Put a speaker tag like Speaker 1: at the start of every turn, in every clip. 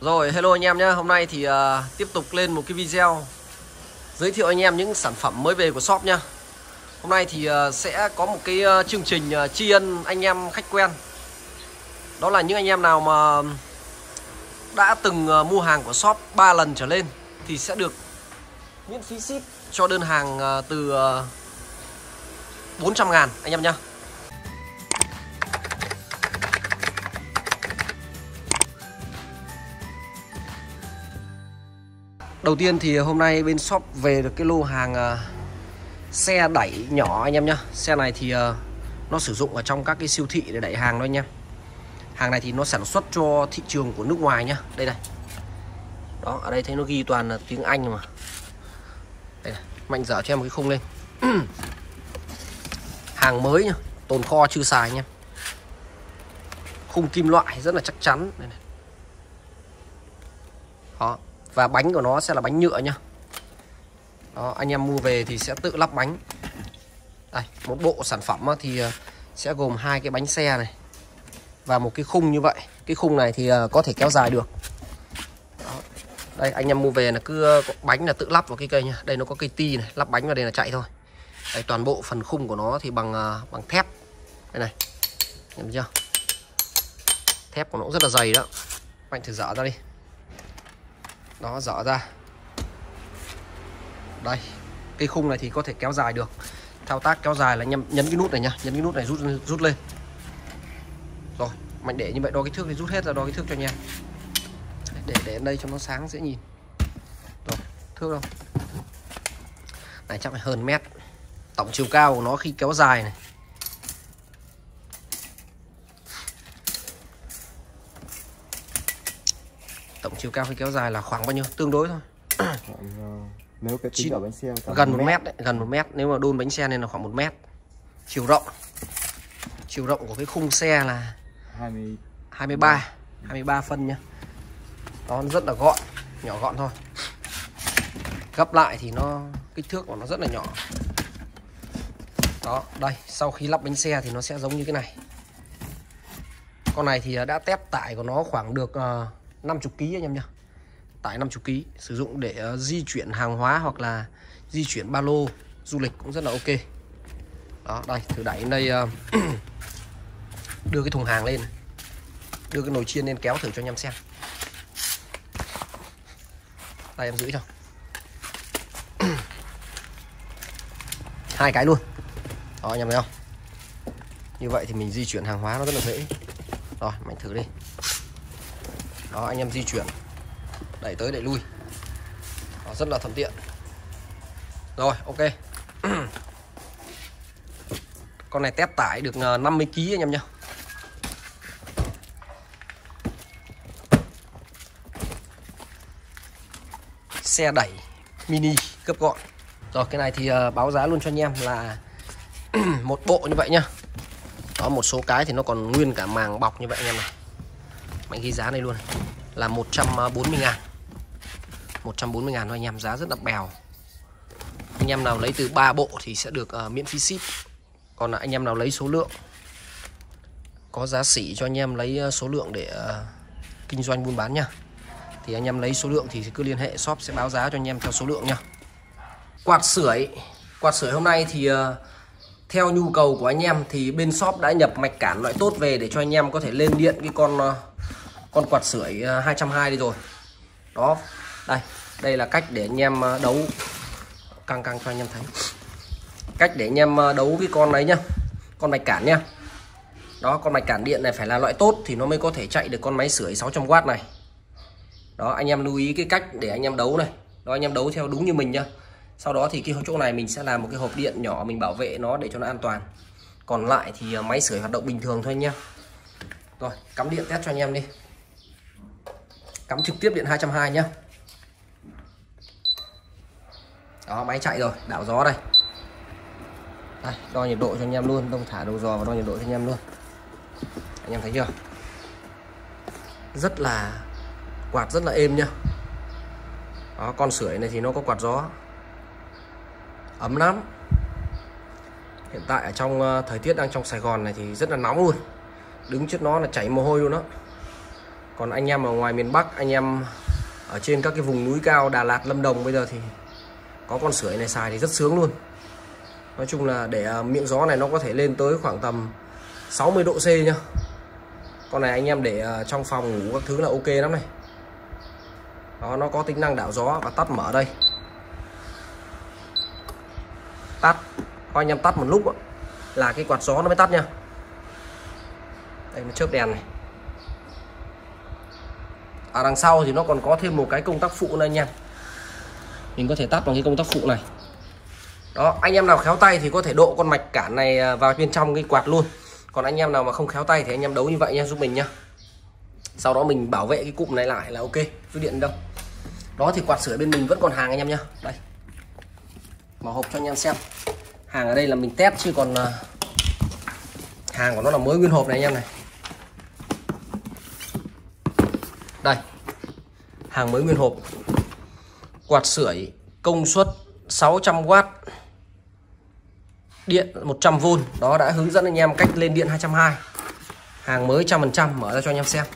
Speaker 1: Rồi, hello anh em nhé. Hôm nay thì tiếp tục lên một cái video giới thiệu anh em những sản phẩm mới về của shop nhá. Hôm nay thì sẽ có một cái chương trình tri ân anh em khách quen. Đó là những anh em nào mà đã từng mua hàng của shop 3 lần trở lên thì sẽ được miễn phí ship cho đơn hàng từ 400.000 anh em nhá. Đầu tiên thì hôm nay bên shop về được cái lô hàng xe đẩy nhỏ anh em nhá. Xe này thì nó sử dụng ở trong các cái siêu thị để đẩy hàng đó anh em. Hàng này thì nó sản xuất cho thị trường của nước ngoài nhá. Đây này. Đó, ở đây thấy nó ghi toàn là tiếng Anh mà. Đây này, Mạnh dở cho em một cái khung lên. Hàng mới nhá, tồn kho chưa xài anh em. Khung kim loại rất là chắc chắn. Đây này. Đó. Và bánh của nó sẽ là bánh nhựa nhá. Đó, anh em mua về thì sẽ tự lắp bánh. Đây, một bộ sản phẩm thì sẽ gồm 2 cái bánh xe này và một cái khung như vậy. Cái khung này thì có thể kéo dài được. Đó. Đây, anh em mua về là cứ bánh là tự lắp vào cái cây nha. Đây nó có cây ti này, lắp bánh vào đây là chạy thôi. Đây, toàn bộ phần khung của nó thì bằng thép. Đây này. Nhìn thấy chưa? Thép của nó cũng rất là dày đó. Anh thử dở ra đi. Đó, dở ra. Đây, cái khung này thì có thể kéo dài được. Thao tác kéo dài là nhấn cái nút này nha, nhấn cái nút này rút lên. Rồi, Mạnh để như vậy, đo kích thước thì rút hết ra, đo kích thước cho anh em. Để đến đây cho nó sáng dễ nhìn. Rồi, thước đâu? Này chắc phải hơn mét. Tổng chiều cao của nó khi kéo dài này. Tổng chiều cao khi kéo dài là khoảng bao nhiêu? Tương đối thôi.
Speaker 2: Nếu cái tính ở bánh xe
Speaker 1: gần 1 mét đấy, gần 1 mét. Nếu mà đôn bánh xe nên là khoảng 1 mét. Chiều rộng của cái khung xe là 23 phân nhá. Nó rất là gọn, nhỏ gọn thôi. Gấp lại thì nó kích thước của nó rất là nhỏ. Đó, đây, sau khi lắp bánh xe thì nó sẽ giống như cái này. Con này thì đã test tải của nó khoảng được 50 kg anh em nhá. Tải 50 kg, sử dụng để di chuyển hàng hóa hoặc là di chuyển ba lô du lịch cũng rất là ok. Đó, đây, thử đẩy đến đây. Đưa cái thùng hàng lên, đưa cái nồi chiên lên kéo thử cho anh em xem. Đây, em giữ cho 2 cái luôn. Đó, anh em thấy không? Như vậy thì mình di chuyển hàng hóa nó rất là dễ. Rồi, Mạnh thử đi. Đó, anh em di chuyển, đẩy tới đẩy lui. Đó, rất là thuận tiện. Rồi, ok. Con này test tải được 50 kg anh em nhá. Xe đẩy mini cấp gọn. Rồi, cái này thì báo giá luôn cho anh em là một bộ như vậy nhá. Đó, một số cái thì nó còn nguyên cả màng bọc như vậy anh em này. Mạnh ghi giá này luôn này. Là 140.000. 140.000 thôi anh em, giá rất là bèo. Anh em nào lấy từ 3 bộ thì sẽ được miễn phí ship. Còn là anh em nào lấy số lượng, có giá sỉ cho anh em lấy số lượng để kinh doanh buôn bán nha. Thì anh em lấy số lượng thì cứ liên hệ shop sẽ báo giá cho anh em theo số lượng nha. Quạt sưởi hôm nay thì theo nhu cầu của anh em thì bên shop đã nhập mạch cản loại tốt về để cho anh em có thể lên điện cái con quạt sưởi 220 đi rồi. Đó, đây là cách để anh em đấu, căng cho anh em thấy. Cách để anh em đấu cái con đấy nhá, con mạch cản nhá. Đó, con mạch cản điện này phải là loại tốt thì nó mới có thể chạy được con máy sưởi 600W này. Đó, anh em lưu ý cái cách để anh em đấu này. Đó, anh em đấu theo đúng như mình nhá. Sau đó thì cái chỗ này mình sẽ làm một cái hộp điện nhỏ mình bảo vệ nó để cho nó an toàn. Còn lại thì máy sưởi hoạt động bình thường thôi anh em. Rồi, cắm điện test cho anh em đi. Cắm trực tiếp điện 220 nhá. Đó, máy chạy rồi, đảo gió đây. Đây, đo nhiệt độ cho anh em luôn, Đông thả đầu giò và đo nhiệt độ cho anh em luôn. Anh em thấy chưa? Quạt rất là êm nhá. Đó, con sưởi này thì nó có quạt gió, ấm lắm. Hiện tại ở trong thời tiết đang trong Sài Gòn này thì rất là nóng luôn. Đứng trước nó là chảy mồ hôi luôn đó. Còn anh em ở ngoài miền Bắc, anh em ở trên các cái vùng núi cao Đà Lạt, Lâm Đồng bây giờ thì có con sưởi này xài thì rất sướng luôn. Nói chung là để miệng gió này nó có thể lên tới khoảng tầm 60 độ C nhá. Con này anh em để trong phòng ngủ các thứ là ok lắm này. Đó, nó có tính năng đảo gió và tắt mở đây. Tắt, có anh em tắt một lúc là cái quạt gió nó mới tắt nha. Đây, nó chớp đèn này. Ở đằng sau thì nó còn có thêm một cái công tắc phụ này anh em. Mình có thể tắt bằng cái công tắc phụ này. Đó, anh em nào khéo tay thì có thể độ con mạch cản này vào bên trong cái quạt luôn. Còn anh em nào mà không khéo tay thì anh em đấu như vậy nha, giúp mình nhá. Sau đó mình bảo vệ cái cụm này lại là ok, cứ điện đâu. Đó thì quạt sưởi bên mình vẫn còn hàng anh em nhá. Đây, mở hộp cho anh em xem. Hàng ở đây là mình test chứ còn hàng của nó là mới nguyên hộp này anh em này. Đây, hàng mới nguyên hộp. Quạt sưởi công suất 600W, điện 100V. Đó, đã hướng dẫn anh em cách lên điện 220. Hàng mới 100%, mở ra cho anh em xem.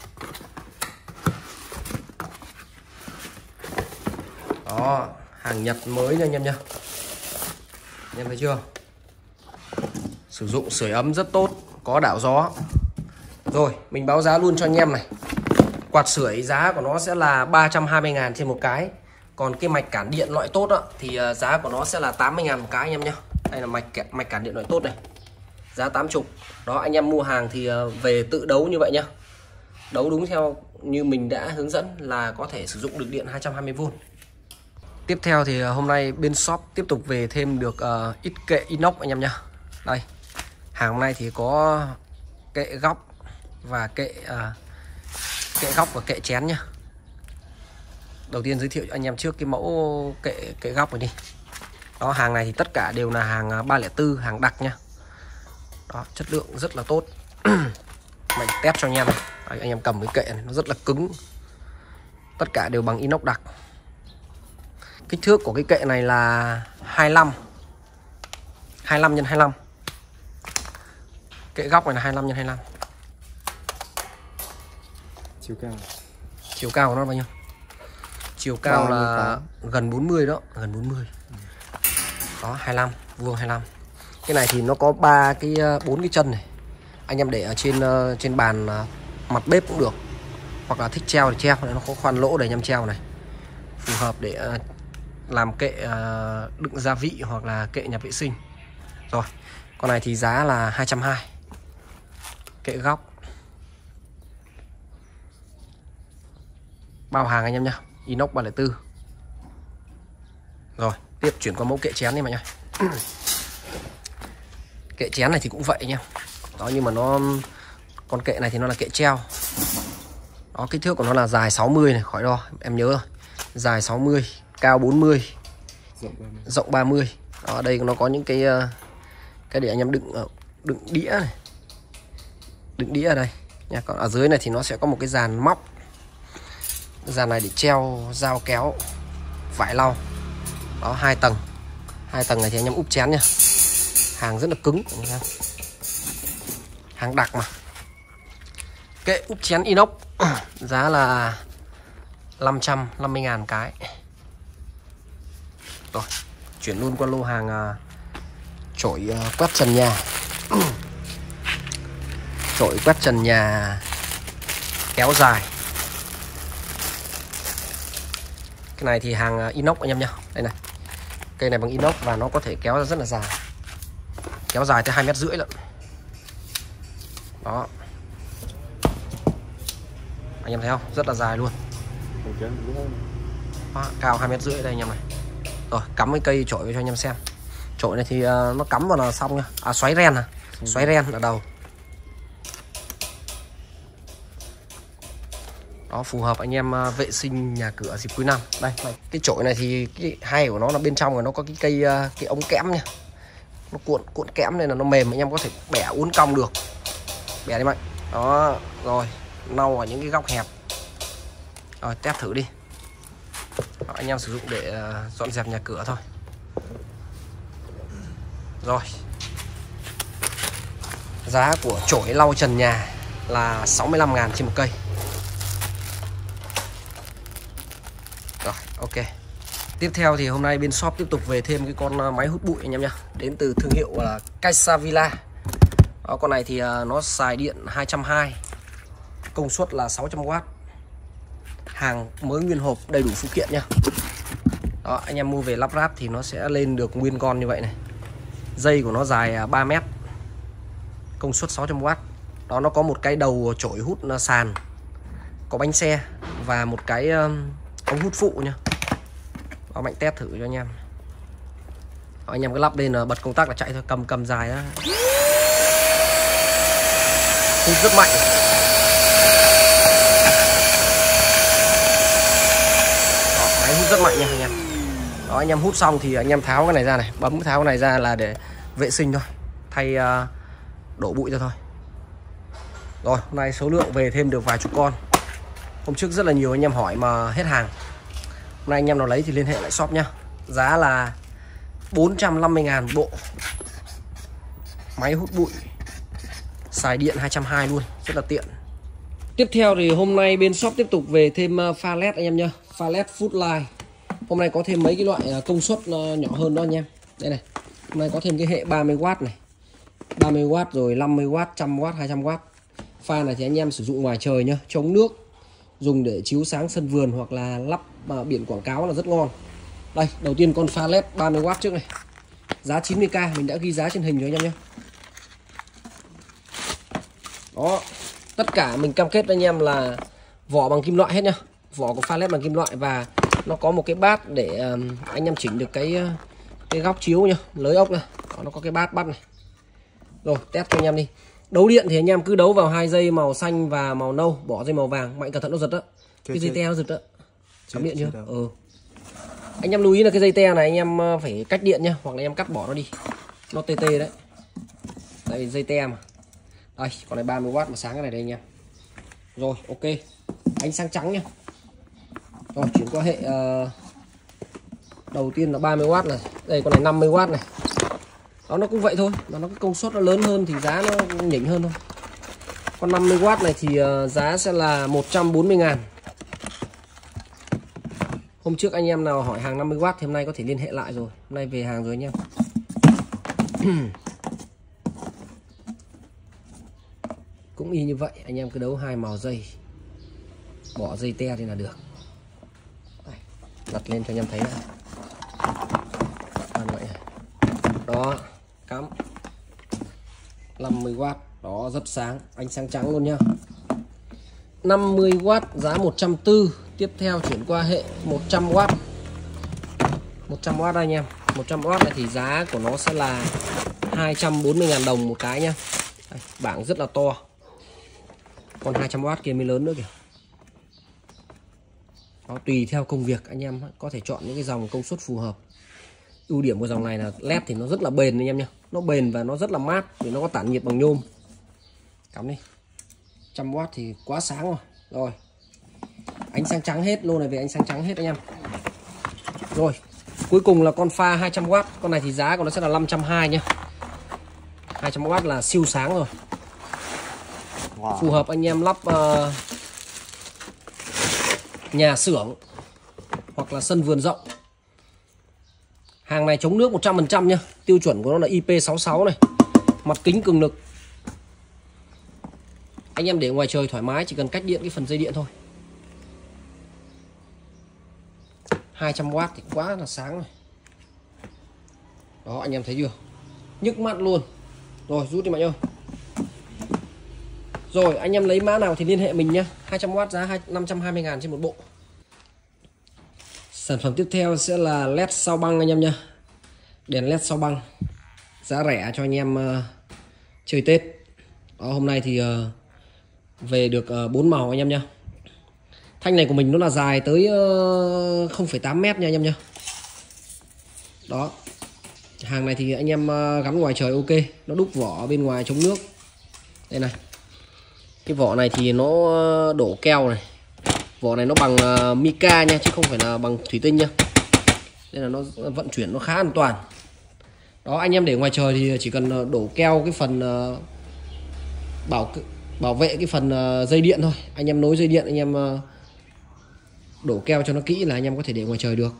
Speaker 1: Đó, hàng Nhật mới nha anh em nhá. Anh em thấy chưa? Sử dụng sưởi ấm rất tốt, có đảo gió. Rồi, mình báo giá luôn cho anh em này. Quạt sưởi giá của nó sẽ là 320.000 trên một cái. Còn cái mạch cản điện loại tốt đó, thì giá của nó sẽ là 80.000 một cái anh em nhá. Đây là mạch cản điện loại tốt này. Giá 80. Đó, anh em mua hàng thì về tự đấu như vậy nhá. Đấu đúng theo như mình đã hướng dẫn là có thể sử dụng được điện 220V. Tiếp theo thì hôm nay bên shop tiếp tục về thêm được ít kệ inox anh em nhá. Đây, hàng hôm nay thì có kệ góc và kệ góc và kệ chén nhá. Đầu tiên giới thiệu cho anh em trước cái mẫu kệ góc này đi. Đó, hàng này thì tất cả đều là hàng 304, hàng đặc nhá. Đó, chất lượng rất là tốt. Mình test cho anh em này. Đấy, anh em cầm cái kệ này nó rất là cứng. Tất cả đều bằng inox đặc. Kích thước của cái kệ này là 25 x 25. Kệ góc này là 25 x 25. Chiều cao của nó bao nhiêu? Chiều cao là gần 40 đó, gần 40. Đó, 25, vuông 25. Cái này thì nó có 4 cái chân này. Anh em để ở trên bàn mặt bếp cũng được. Hoặc là thích treo thì treo, nó có khoan lỗ để anh em treo này. Phù hợp để làm kệ đựng gia vị hoặc là kệ nhà vệ sinh. Rồi, con này thì giá là 220. Kệ góc. Bao hàng anh em nhá, inox 304. Rồi, tiếp chuyển qua mẫu kệ chén đi mọi người. Kệ chén này thì cũng vậy nha. Đó, nhưng mà con kệ này thì nó là kệ treo. Đó, kích thước của nó là dài 60 này, khỏi đo, em nhớ rồi. Dài 60, cao 40, rộng 30. Đó, đây nó có những cái để anh em đựng đĩa này. Đựng đĩa ở đây nha. Còn ở dưới này thì nó sẽ có một cái dàn móc. Dàn này để treo dao kéo, vải lau. Đó, 2 tầng. 2 tầng này thì anh em úp chén nha. Hàng rất là cứng. Hàng đặc mà. Kệ úp chén inox giá là 550.000 cái. Rồi, chuyển luôn qua lô hàng chổi quét trần nhà. Chổi quét trần nhà kéo dài. Cái này thì hàng inox anh em nhá. Đây này. Cây này bằng inox và nó có thể kéo ra rất là dài. Kéo dài tới 2,5 m lận. Đó. Anh em thấy không? Rất là dài luôn. Đó, cao 2,5 m đây anh em này. Rồi, cắm cái cây chổi cho anh em xem. Chổi này thì nó cắm vào là xong nha. À, xoáy ren à. Xoáy ren ở đầu. Đó, phù hợp anh em vệ sinh nhà cửa dịp cuối năm. Đây, cái chổi này thì cái hay của nó là bên trong rồi nó có cái ống kẽm nha. Nó cuộn kẽm nên là nó mềm, anh em có thể bẻ uốn cong được. Bẻ đi mạnh. Đó, rồi, lau ở những cái góc hẹp. Rồi, test thử đi. Đó, anh em sử dụng để dọn dẹp nhà cửa thôi. Rồi. Giá của chổi lau trần nhà là 65.000 trên một cây. Rồi, ok. Tiếp theo thì hôm nay bên shop tiếp tục về thêm cái con máy hút bụi anh em nhá. Đến từ thương hiệu là Casavilla. Đó, con này thì nó xài điện 220, công suất là 600W. Hàng mới nguyên hộp, đầy đủ phụ kiện nhá. Đó, anh em mua về lắp ráp thì nó sẽ lên được nguyên con như vậy này. Dây của nó dài 3 mét, công suất 600W. Đó, nó có một cái đầu chổi hút sàn, có bánh xe và một cái ống hút phụ nha. Đó, Mạnh test thử cho anh em. Đó, anh em cứ lắp lên là bật công tắc là chạy thôi, cầm dài đó. Hút rất mạnh. Đó, máy hút rất mạnh nha anh em. Đó, anh em hút xong thì anh em tháo cái này ra này, bấm tháo cái này ra là để vệ sinh thôi, thay đổ bụi ra thôi. Rồi, hôm nay số lượng về thêm được vài chục con. Hôm trước rất là nhiều anh em hỏi mà hết hàng. Hôm nay anh em nào lấy thì liên hệ lại shop nhá. Giá là 450.000 bộ. Máy hút bụi xài điện 220 luôn, rất là tiện. Tiếp theo thì hôm nay bên shop tiếp tục về thêm pha LED anh em nhá. Pha LED Footlight. Hôm nay có thêm mấy cái loại công suất nhỏ hơn đó anh em. Đây này. Hôm nay có thêm cái hệ 30W này. 30W rồi 50W, 100W, 200W. Pha này thì anh em sử dụng ngoài trời nhá, chống nước, dùng để chiếu sáng sân vườn hoặc là lắp biển quảng cáo là rất ngon. Đây, đầu tiên con pha LED 30W trước này. Giá 90k, mình đã ghi giá trên hình cho anh em nhé. Đó, tất cả mình cam kết với anh em là vỏ bằng kim loại hết nhá. Vỏ của pha LED bằng kim loại và nó có một cái bát để anh em chỉnh được cái góc chiếu nhá, lưới ốc này. Đó, nó có cái bát này. Rồi, test cho anh em đi. Đấu điện thì anh em cứ đấu vào 2 dây màu xanh và màu nâu, bỏ dây màu vàng, Mạnh cẩn thận nó giật đó. Cái dây te nó giật đó. Cắm điện chưa? Anh em lưu ý là cái dây te này anh em phải cách điện nhá, hoặc là em cắt bỏ nó đi. Nó tê tê đấy. Đây dây te mà. Đây, con này 30W mà sáng cái này đây anh em. Rồi, ok. Ánh sáng trắng nhá. Rồi, chuyển qua hệ đầu tiên là 30W này. Đây con này 50W này. Đó, nó cũng vậy thôi, mà nó cái công suất nó lớn hơn thì giá nó nhỉnh hơn thôi. Con 50W này thì giá sẽ là 140.000. Hôm trước anh em nào hỏi hàng 50W thì hôm nay có thể liên hệ lại rồi. Hôm nay về hàng rồi anh em. Cũng y như vậy, anh em cứ đấu 2 màu dây, bỏ dây te thì là được. Đây, đặt lên cho anh em thấy này. Đó, cắm 50W, đó rất sáng, ánh sáng trắng luôn nhá. 50W giá 140. Tiếp theo chuyển qua hệ 100W. 100W đây anh em. 100W này thì giá của nó sẽ là 240.000 đồng một cái nhá. Đây, bảng rất là to. Còn 200W kia mới lớn nữa kìa. Đó, tùy theo công việc anh em có thể chọn những cái dòng công suất phù hợp. Ưu điểm của dòng này là LED thì nó rất là bền anh em nhá. Nó bền và nó rất là mát vì nó có tản nhiệt bằng nhôm. Cắm đi. 100W thì quá sáng rồi. Rồi. Ánh sáng trắng hết, lô này về ánh sáng trắng hết anh em. Rồi, cuối cùng là con pha 200W. Con này thì giá của nó sẽ là 520 nhá. 200W là siêu sáng rồi. Wow. Phù hợp anh em lắp nhà xưởng hoặc là sân vườn rộng. Hàng này chống nước 100% nhá. Tiêu chuẩn của nó là IP66 này. Mặt kính cường lực. Anh em để ngoài trời thoải mái, chỉ cần cách điện cái phần dây điện thôi. 200W thì quá là sáng rồi. Đó, anh em thấy chưa? Nhức mắt luôn. Rồi, rút đi Mạnh ơi. Rồi, anh em lấy mã nào thì liên hệ mình nhá. 200W giá 520.000 trên một bộ. Sản phẩm tiếp theo sẽ là LED sao băng anh em nhá. Đèn LED sao băng. Giá rẻ cho anh em chơi Tết. Đó, hôm nay thì về được 4 màu anh em nhá. Thanh này của mình nó là dài tới 0,8 mét nha anh em nhá. Đó. Hàng này thì anh em gắn ngoài trời ok. Nó đúc vỏ bên ngoài chống nước. Đây này. Cái vỏ này thì nó đổ keo này. Vỏ này nó bằng mica nha, chứ không phải là bằng thủy tinh nha. Nên là nó vận chuyển nó khá an toàn. Đó, anh em để ngoài trời thì chỉ cần đổ keo cái phần bảo vệ cái phần dây điện thôi. Anh em nối dây điện anh em đổ keo cho nó kỹ là anh em có thể để ngoài trời được.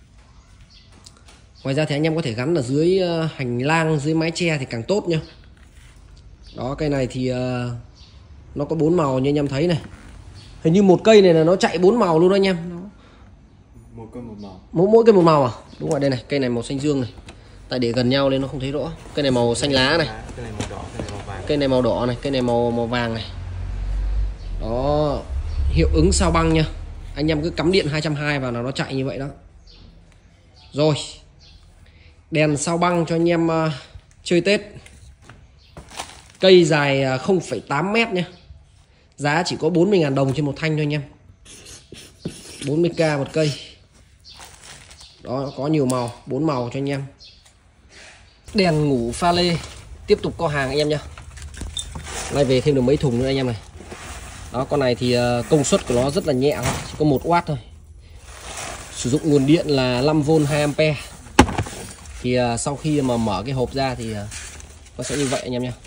Speaker 1: Ngoài ra thì anh em có thể gắn ở dưới hành lang, dưới mái che thì càng tốt nhá. Đó, cây này thì nó có 4 màu như anh em thấy này. Hình như một cây này là nó chạy 4 màu luôn đó anh em.
Speaker 2: Một cây một màu.
Speaker 1: Mỗi cây một màu à? Đúng rồi, đây này, cây này màu xanh dương này. Tại để gần nhau nên nó không thấy rõ. Cây này màu xanh lá này.
Speaker 2: Cây này màu đỏ, cây này màu vàng.
Speaker 1: Cây này màu đỏ này, cây này màu vàng này. Đó, hiệu ứng sao băng nha. Anh em cứ cắm điện 220 vào là nó chạy như vậy đó. Rồi. Đèn sao băng cho anh em chơi Tết. Cây dài 0,8 m nhé. Giá chỉ có 40.000 đồng trên một thanh thôi anh em. 40k một cây. Đó, có nhiều màu, 4 màu cho anh em. Đèn ngủ pha lê tiếp tục có hàng anh em nhá. Nay về thêm được mấy thùng nữa anh em này. Đó, con này thì công suất của nó rất là nhẹ thôi, chỉ có 1W thôi. Sử dụng nguồn điện là 5V 2A. Thì sau khi mà mở cái hộp ra thì nó sẽ như vậy anh em nhé.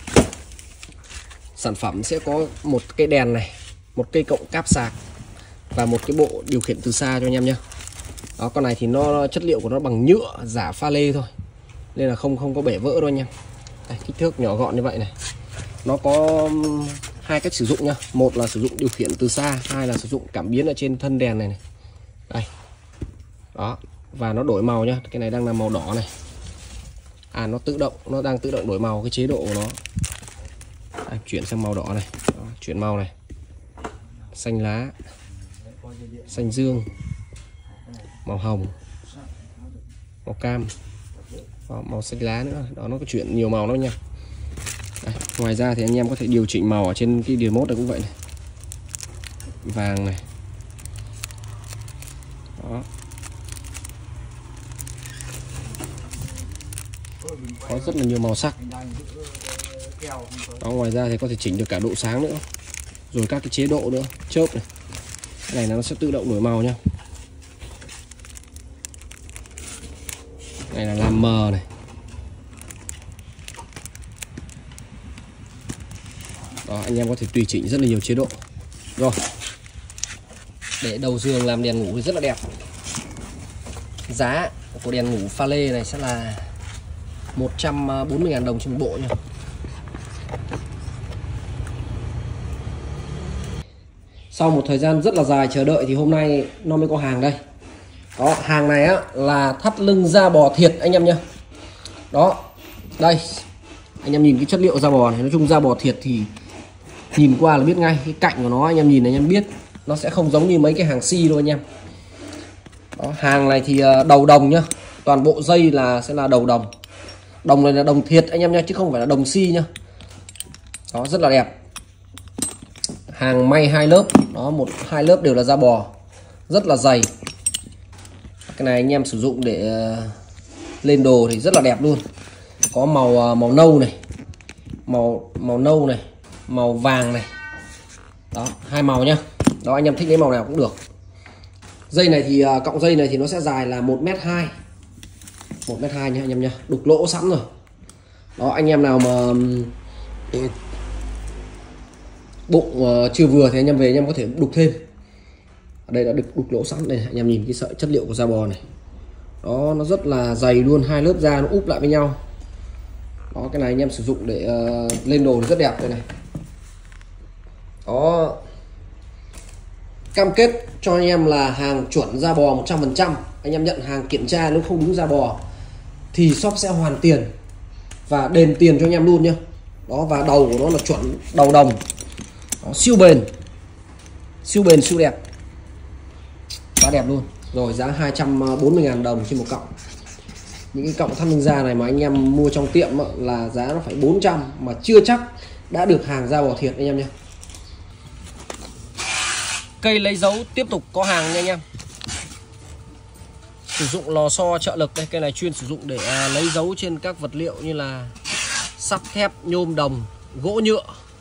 Speaker 1: Sản phẩm sẽ có một cái đèn này, một cây cộng cáp sạc và một cái bộ điều khiển từ xa cho anh em nhé. Đó, con này thì nó chất liệu của nó bằng nhựa giả pha lê thôi, nên là không có bể vỡ đâu anh em. Đây, kích thước nhỏ gọn như vậy này. Nó có hai cách sử dụng nhá. Một là sử dụng điều khiển từ xa, hai là sử dụng cảm biến ở trên thân đèn này. Đây. Đó, và nó đổi màu nhá. Cái này đang là màu đỏ này. À, nó tự động, nó đang tự động đổi màu cái chế độ của nó. Đây, chuyển sang màu đỏ này. Đó, chuyển màu này. Xanh lá, xanh dương, màu hồng, màu cam, màu xanh lá nữa. Đó, nó có chuyển nhiều màu đó nha. Đây, ngoài ra thì anh em có thể điều chỉnh màu ở trên cái remote này cũng vậy này. Vàng này. Đó. Có rất là nhiều màu sắc. Đó, ngoài ra thì có thể chỉnh được cả độ sáng nữa. Rồi các cái chế độ nữa, chớp này. Cái này nó sẽ tự động đổi màu nha. Này là làm mờ này. Đó, anh em có thể tùy chỉnh rất là nhiều chế độ. Rồi. Để đầu giường làm đèn ngủ thì rất là đẹp. Giá của đèn ngủ pha lê này sẽ là 140.000 đồng trên một bộ nha. Sau một thời gian rất là dài chờ đợi thì hôm nay nó mới có hàng đây. Đó, hàng này á là thắt lưng da bò thiệt anh em nhá. Đó, đây. Anh em nhìn cái chất liệu da bò này, nói chung da bò thiệt thì nhìn qua là biết ngay. Cái cạnh của nó anh em nhìn anh em biết. Nó sẽ không giống như mấy cái hàng xi đâu anh em. Đó, hàng này thì đầu đồng nhá. Toàn bộ dây là sẽ là đầu đồng. Đồng này là đồng thiệt anh em nhá, chứ không phải là đồng xi nhá. Đó, rất là đẹp. Hàng may 2 lớp. Đó, 2 lớp đều là da bò. Rất là dày. Cái này anh em sử dụng để lên đồ thì rất là đẹp luôn. Có màu nâu này, màu nâu này, màu vàng này. Đó, 2 màu nhá. Đó, anh em thích lấy màu nào cũng được. Dây này thì cọng dây này thì nó sẽ dài là 1m2. 1m2 nhá anh em nhá, đục lỗ sẵn rồi. Đó, anh em nào mà bụng chưa vừa thì anh em về anh em có thể đục thêm. Ở đây đã được đục lỗ sẵn đây này. Anh em nhìn cái sợi chất liệu của da bò này. Đó, nó rất là dày luôn, 2 lớp da nó úp lại với nhau. Đó, cái này anh em sử dụng để lên đồ thì rất đẹp đây này. Đó, cam kết cho anh em là hàng chuẩn da bò 100%. Anh em nhận hàng kiểm tra nếu không đúng da bò thì shop sẽ hoàn tiền và đền tiền cho anh em luôn nhá. Đó, và đầu của nó là chuẩn đầu đồng. Đó, siêu bền, siêu đẹp, quá đẹp luôn. Rồi, giá 240.000 đồng trên một cọng. Những cái cọng thắt lưng da này mà anh em mua trong tiệm là giá nó phải 400 mà chưa chắc đã được hàng da bò thiệt anh em nhé. Cây lấy dấu tiếp tục có hàng nha anh em. Sử dụng lò xo trợ lực đây. Cây này chuyên sử dụng để lấy dấu trên các vật liệu như là sắt thép, nhôm, đồng, gỗ, nhựa.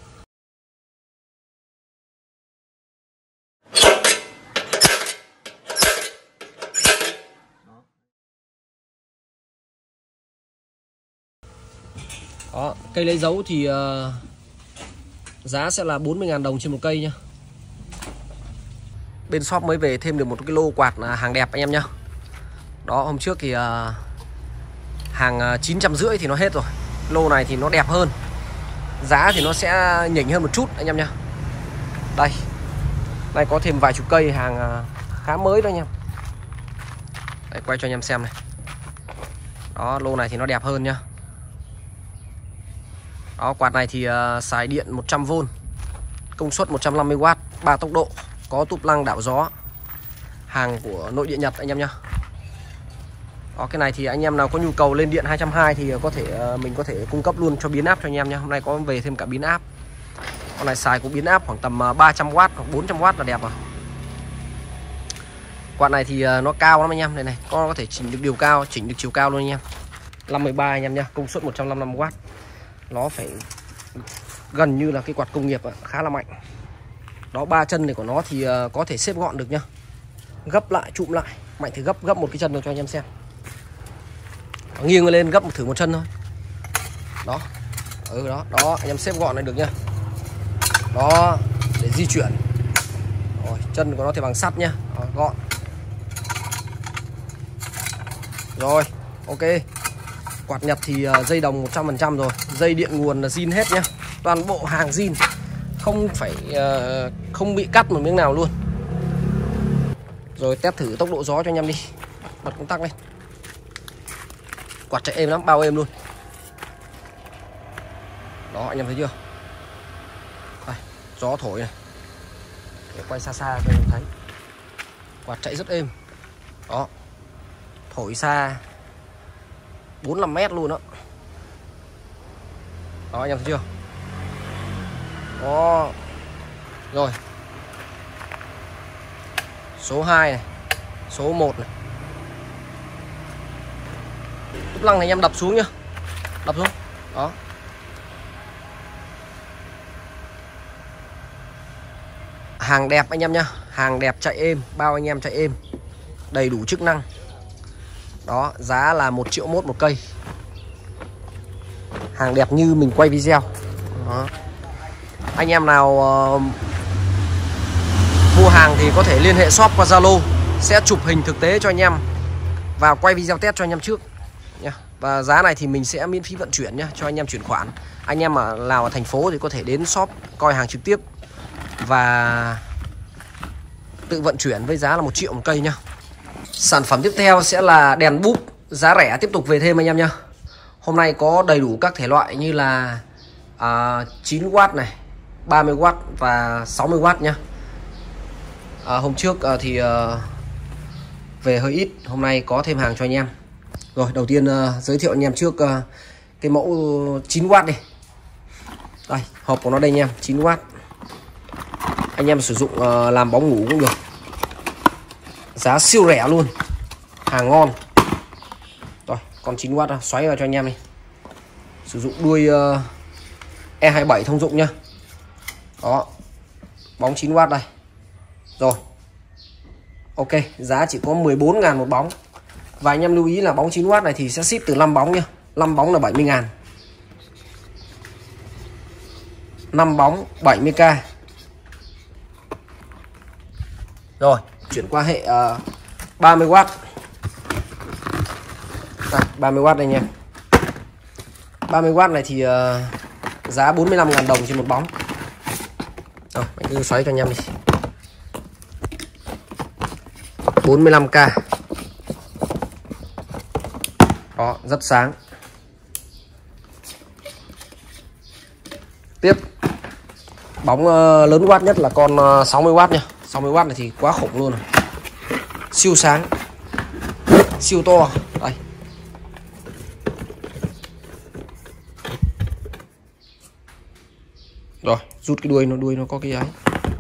Speaker 1: Đó, cây lấy dấu thì giá sẽ là 40.000 đồng trên một cây nhá. bên shop mới về thêm được một cái lô quạt hàng đẹp anh em nhá. Đó, hôm trước thì hàng 950 thì nó hết rồi. Lô này thì nó đẹp hơn, giá thì nó sẽ nhỉnh hơn một chút anh em nhá. Đây, đây có thêm vài chục cây hàng khá mới đó anh em. Đây, quay cho anh em xem này. Đó, lô này thì nó đẹp hơn nhá. Đó, quạt này thì xài điện 100V, công suất 150W, 3 tốc độ, có túp lăng đảo gió. Hàng của nội địa Nhật anh em nhá. Đó, cái này thì anh em nào có nhu cầu lên điện 220 thì có thể mình có thể cung cấp luôn cho biến áp cho anh em nhá. Hôm nay có về thêm cả biến áp. Con này xài cũng biến áp khoảng tầm 300W hoặc 400W là đẹp rồi. Quạt này thì nó cao lắm anh em. Đây này, có thể chỉnh được điều cao, chỉnh được chiều cao luôn anh em. 513 anh em nhá, công suất 155W. Nó phải gần như là cái quạt công nghiệp khá là mạnh. Đó, 3 chân này của nó thì có thể xếp gọn được nhá. Gấp lại, chụm lại. Mạnh thì gấp một cái chân rồi cho anh em xem. Nghiêng lên gấp thử một chân thôi. Đó. Đó, anh em xếp gọn này được nhá. Đó, để di chuyển. Rồi, chân của nó thì bằng sắt nhá. Đó, gọn. Rồi, ok. Quạt Nhật thì dây đồng 100% rồi. Dây điện nguồn là zin hết nhá. Toàn bộ hàng zin. Không bị cắt một miếng nào luôn. Rồi test thử tốc độ gió cho anh em đi. Bật công tắc lên. Quạt chạy êm lắm, bao êm luôn. Đó, anh em thấy chưa? Đây, gió thổi này. Để quay xa xa cho anh em thấy. Quạt chạy rất êm. Đó. Thổi xa 4-5 mét luôn đó. Đó, anh em thấy chưa? Đó. Rồi. Số 2 này, số 1 này. Túp lăng này anh em đập xuống nhá. Đập xuống. Đó. Hàng đẹp anh em nhá. Hàng đẹp chạy êm, bao anh em chạy êm. Đầy đủ chức năng. Đó, giá là 1,1 triệu một cây. Hàng đẹp như mình quay video. Đó. Anh em nào mua hàng thì có thể liên hệ shop qua Zalo, sẽ chụp hình thực tế cho anh em và quay video test cho anh em trước nha. Và giá này thì mình sẽ miễn phí vận chuyển nhá, cho anh em chuyển khoản. Anh em mà nào ở thành phố thì có thể đến shop coi hàng trực tiếp và tự vận chuyển với giá là 1 triệu một cây nhá. Sản phẩm tiếp theo sẽ là đèn búp, giá rẻ tiếp tục về thêm anh em nhá. Hôm nay có đầy đủ các thể loại như là 9W này, 30W và 60W nhá. Hôm trước thì về hơi ít, hôm nay có thêm hàng cho anh em. Rồi, đầu tiên giới thiệu anh em trước cái mẫu 9W đi. Đây, hộp của nó đây anh em, 9W. Anh em sử dụng làm bóng ngủ cũng được. Giá siêu rẻ luôn. Hàng ngon. Rồi, con 9W xoáy vào cho anh em đi. Sử dụng đuôi E27 thông dụng nhá. Đó. Bóng 9W đây. Rồi. Ok, giá chỉ có 14.000 một bóng. Và anh em lưu ý là bóng 9W này thì sẽ ship từ 5 bóng nhá. 5 bóng là 70.000. 5 bóng 70k. Rồi, chuyển qua hệ 30W. Đây, 30W đây nha. 30W này thì giá 45.000 đồng trên một bóng. Rồi, mình cứ xoáy cho anh em đi. 45k. Đó, rất sáng. Tiếp. Bóng lớn watt nhất là con 60W nha. 60W này thì quá khủng luôn rồi. Siêu sáng. Siêu to. Đây. Rồi, rút cái đuôi nó có cái ấy.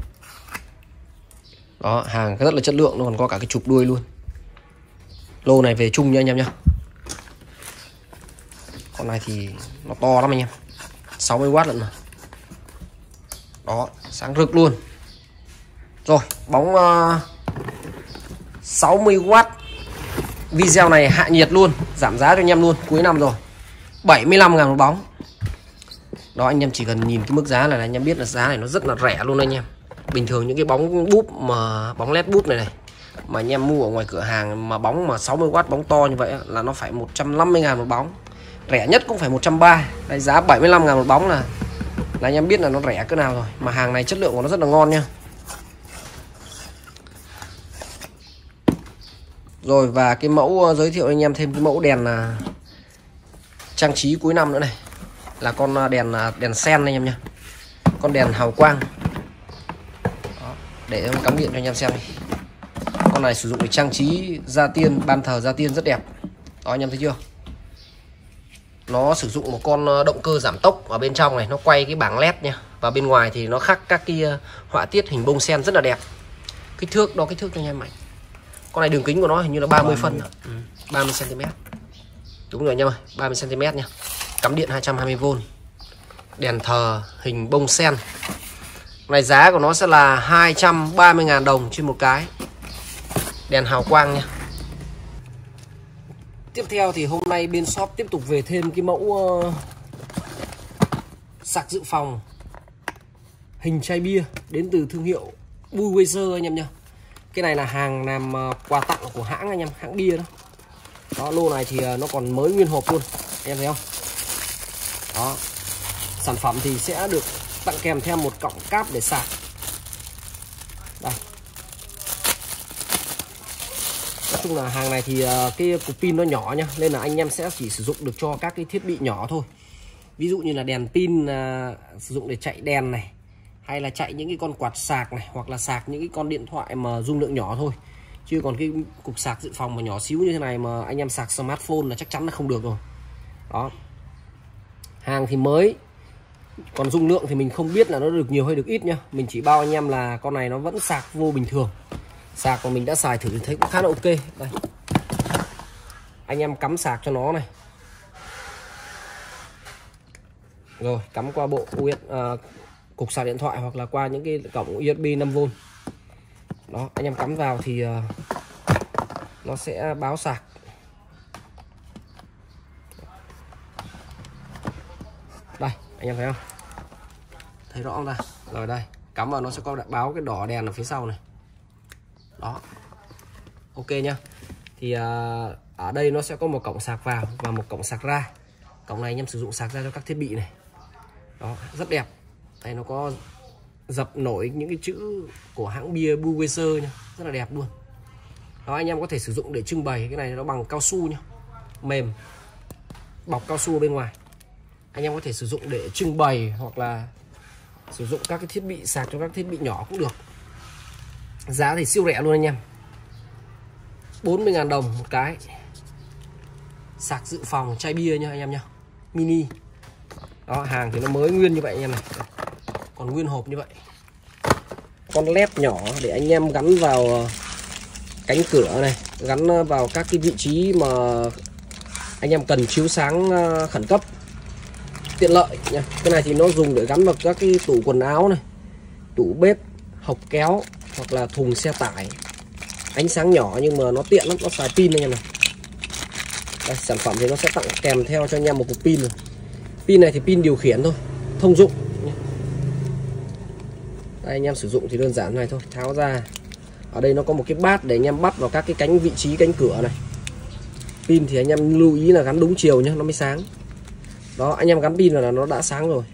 Speaker 1: Đó, hàng rất là chất lượng, nó còn có cả cái trục đuôi luôn. Lô này về chung nha anh em nhá. Con này thì nó to lắm anh em. 60W lận mà. Đó, sáng rực luôn. Rồi, bóng 60W. Video này hạ nhiệt luôn, giảm giá cho anh em luôn, cuối năm rồi. 75.000 một bóng. Đó, anh em chỉ cần nhìn cái mức giá này là anh em biết là giá này nó rất là rẻ luôn anh em. Bình thường những cái bóng búp mà bóng led búp này mà anh em mua ở ngoài cửa hàng mà bóng mà 60W bóng to như vậy là nó phải 150.000 một bóng. Rẻ nhất cũng phải 130. Đây, giá 75.000 một bóng là anh em biết là nó rẻ cỡ nào rồi. Mà hàng này chất lượng của nó rất là ngon nha. Rồi, và cái mẫu giới thiệu anh em thêm cái mẫu đèn trang trí cuối năm nữa này. Là con đèn sen anh em nha. Con đèn hào quang. Đó, để em cắm điện cho anh em xem này. Con này sử dụng để trang trí gia tiên, ban thờ gia tiên rất đẹp. Đó, anh em thấy chưa? Nó sử dụng một con động cơ giảm tốc ở bên trong này, nó quay cái bảng led nha. Và bên ngoài thì nó khắc các cái họa tiết hình bông sen rất là đẹp. Kích thước, đo kích thước cho anh em mạnh. Con này đường kính của nó hình như là 30 phân. 30 cm. Đúng rồi anh em ơi, 30 cm nha. Cắm điện 220V. Đèn thờ hình bông sen. Này giá của nó sẽ là 230.000 đồng trên một cái. Đèn hào quang nha. Tiếp theo thì hôm nay bên shop tiếp tục về thêm cái mẫu sạc dự phòng hình chai bia đến từ thương hiệu Budweiser anh em nha. Cái này là hàng làm quà tặng của hãng anh em, hãng bia đó. Đó, lô này thì nó còn mới nguyên hộp luôn. Anh em thấy không? Đó. Sản phẩm thì sẽ được tặng kèm theo một cọng cáp để sạc. Đây. Nói chung là hàng này thì cái cục pin nó nhỏ nhá, nên là anh em sẽ chỉ sử dụng được cho các cái thiết bị nhỏ thôi. Ví dụ như là đèn pin sử dụng để chạy đèn này, hay là chạy những cái con quạt sạc này, hoặc là sạc những cái con điện thoại mà dung lượng nhỏ thôi. Chứ còn cái cục sạc dự phòng mà nhỏ xíu như thế này mà anh em sạc smartphone là chắc chắn là không được rồi. Đó. Hàng thì mới, còn dung lượng thì mình không biết là nó được nhiều hay được ít nhá. Mình chỉ bao anh em là con này nó vẫn sạc vô bình thường. Sạc mà mình đã xài thử thì thấy cũng khá là ok. Đây. Anh em cắm sạc cho nó này. Rồi, cắm qua bộ cục sạc điện thoại hoặc là qua những cái cổng USB 5V. Đó, anh em cắm vào thì nó sẽ báo sạc. Đây, anh em thấy không? Thấy rõ không ta? Rồi đây, cắm vào nó sẽ có báo cái đỏ đèn ở phía sau này. Đó. Ok nhá. Thì ở đây nó sẽ có một cổng sạc vào và một cổng sạc ra. Cổng này anh em sử dụng sạc ra cho các thiết bị này. Đó, rất đẹp. Đây nó có dập nổi những cái chữ của hãng bia Budweiser nha, rất là đẹp luôn. Đó, anh em có thể sử dụng để trưng bày. Cái này nó bằng cao su nhá, mềm, bọc cao su bên ngoài. Anh em có thể sử dụng để trưng bày hoặc là sử dụng các cái thiết bị sạc cho các thiết bị nhỏ cũng được. Giá thì siêu rẻ luôn anh em, 40.000 đồng một cái. Sạc dự phòng chai bia nha anh em nha, mini. Đó, hàng thì nó mới nguyên như vậy anh em này, còn nguyên hộp như vậy. Con led nhỏ để anh em gắn vào cánh cửa này, gắn vào các cái vị trí mà anh em cần chiếu sáng khẩn cấp, tiện lợi nha. Cái này thì nó dùng để gắn vào các cái tủ quần áo này, tủ bếp, hộc kéo hoặc là thùng xe tải. Ánh sáng nhỏ nhưng mà nó tiện lắm, nó xài pin anh em này. Đây, sản phẩm thì nó sẽ tặng kèm theo cho anh em một cục pin này. Pin này thì pin điều khiển thôi, thông dụng. Đây, anh em sử dụng thì đơn giản này thôi, tháo ra. Ở đây nó có một cái bát để anh em bắt vào các cái cánh vị trí cánh cửa này. Pin thì anh em lưu ý là gắn đúng chiều nhé, nó mới sáng. Đó, anh em gắn pin là nó đã sáng rồi.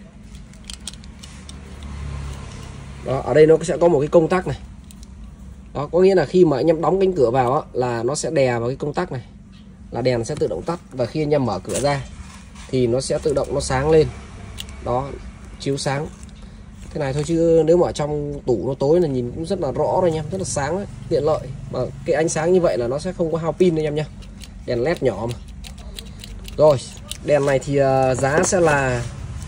Speaker 1: Đó, ở đây nó sẽ có một cái công tắc này. Đó, có nghĩa là khi mà anh em đóng cánh cửa vào á, là nó sẽ đè vào cái công tắc này, là đèn sẽ tự động tắt. Và khi anh em mở cửa ra thì nó sẽ tự động nó sáng lên. Đó, chiếu sáng. Thế này thôi, chứ nếu mà ở trong tủ nó tối là nhìn cũng rất là rõ rồi anh em, rất là sáng đấy, tiện lợi. Mà cái ánh sáng như vậy là nó sẽ không có hao pin anh em nhá. Đèn led nhỏ mà. Rồi, đèn này thì giá sẽ là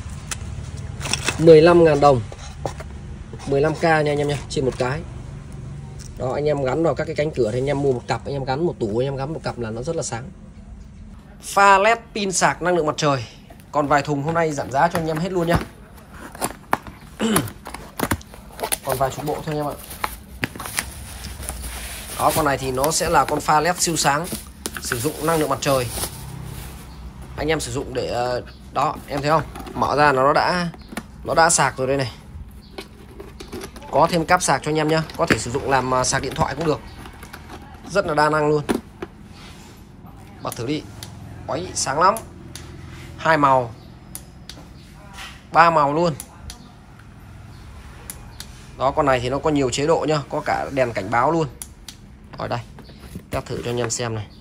Speaker 1: 15.000 đồng, 15k nha anh em nha, trên một cái. Đó, anh em gắn vào các cái cánh cửa thì anh em mua một cặp, anh em gắn một tủ, anh em gắn một cặp là nó rất là sáng. Pha led pin sạc năng lượng mặt trời, còn vài thùng hôm nay giảm giá cho anh em hết luôn nhá. Còn vài chục bộ thôi anh em ạ. Đó, con này thì nó sẽ là con pha led siêu sáng, sử dụng năng lượng mặt trời. Anh em sử dụng để đó, em thấy không? Mở ra nó đã sạc rồi đây này. Có thêm cáp sạc cho anh em nhá. Có thể sử dụng làm sạc điện thoại cũng được. Rất là đa năng luôn. Bật thử đi. Ôi, sáng lắm. 2 màu, 3 màu luôn. Đó, con này thì nó có nhiều chế độ nhá, có cả đèn cảnh báo luôn. Ở đây, test thử cho anh em xem này.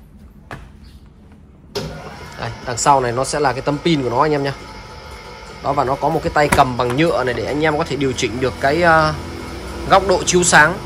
Speaker 1: Đây, đằng sau này nó sẽ là cái tấm pin của nó anh em nhá. Đó, và nó có một cái tay cầm bằng nhựa này để anh em có thể điều chỉnh được cái góc độ chiếu sáng.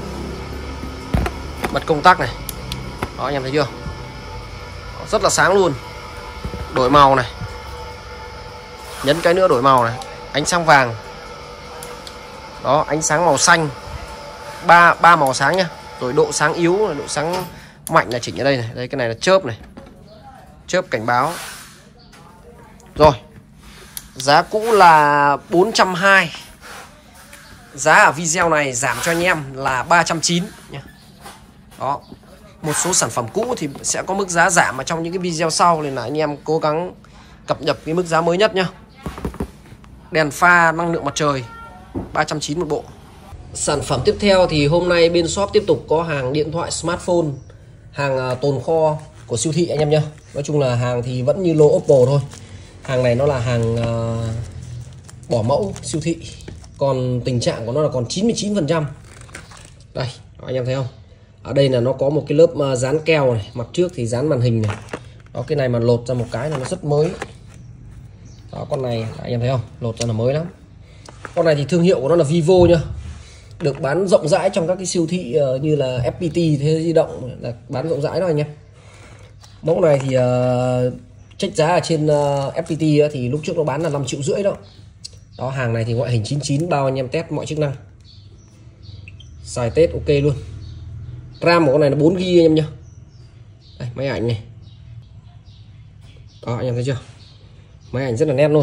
Speaker 1: Bật công tắc này. Đó, anh em thấy chưa? Rất là sáng luôn. Đổi màu này. Nhấn cái nữa đổi màu này. Ánh sáng vàng. Đó, ánh sáng màu xanh. ba màu sáng nhá. Rồi độ sáng yếu, độ sáng mạnh là chỉnh ở đây này. Đây, cái này là chớp này. Chớp cảnh báo. Rồi. Giá cũ là 420. Giá ở video này giảm cho anh em là 390 nhá. Đó. Một số sản phẩm cũ thì sẽ có mức giá giảm ở trong những cái video sau, nên là anh em cố gắng cập nhật cái mức giá mới nhất nhá. Đèn pha năng lượng mặt trời 390 một bộ. Sản phẩm tiếp theo thì hôm nay bên shop tiếp tục có hàng điện thoại smartphone, hàng tồn kho của siêu thị anh em nhá. Nói chung là hàng thì vẫn như lô Oppo thôi. Hàng này nó là hàng bỏ mẫu siêu thị. Còn tình trạng của nó là còn 99%. Đây, anh em thấy không? Ở đây là nó có một cái lớp dán keo này, mặt trước thì dán màn hình này. Đó, cái này mà lột ra một cái là nó rất mới. Đó, con này anh em thấy không? Lột ra là mới lắm. Con này thì thương hiệu của nó là Vivo nhá. Được bán rộng rãi trong các cái siêu thị như là FPT, Thế giới di động là bán rộng rãi đó anh em. Mẫu này thì check giá ở trên FPT thì lúc trước nó bán là 5,5 triệu đó. Đó, hàng này thì ngoại hình 99, bao anh em test mọi chức năng. Xài Tết ok luôn. RAM của con này là 4GB anh em nhá. Đây, máy ảnh này. Đó, anh em thấy chưa? Máy ảnh rất là nét luôn.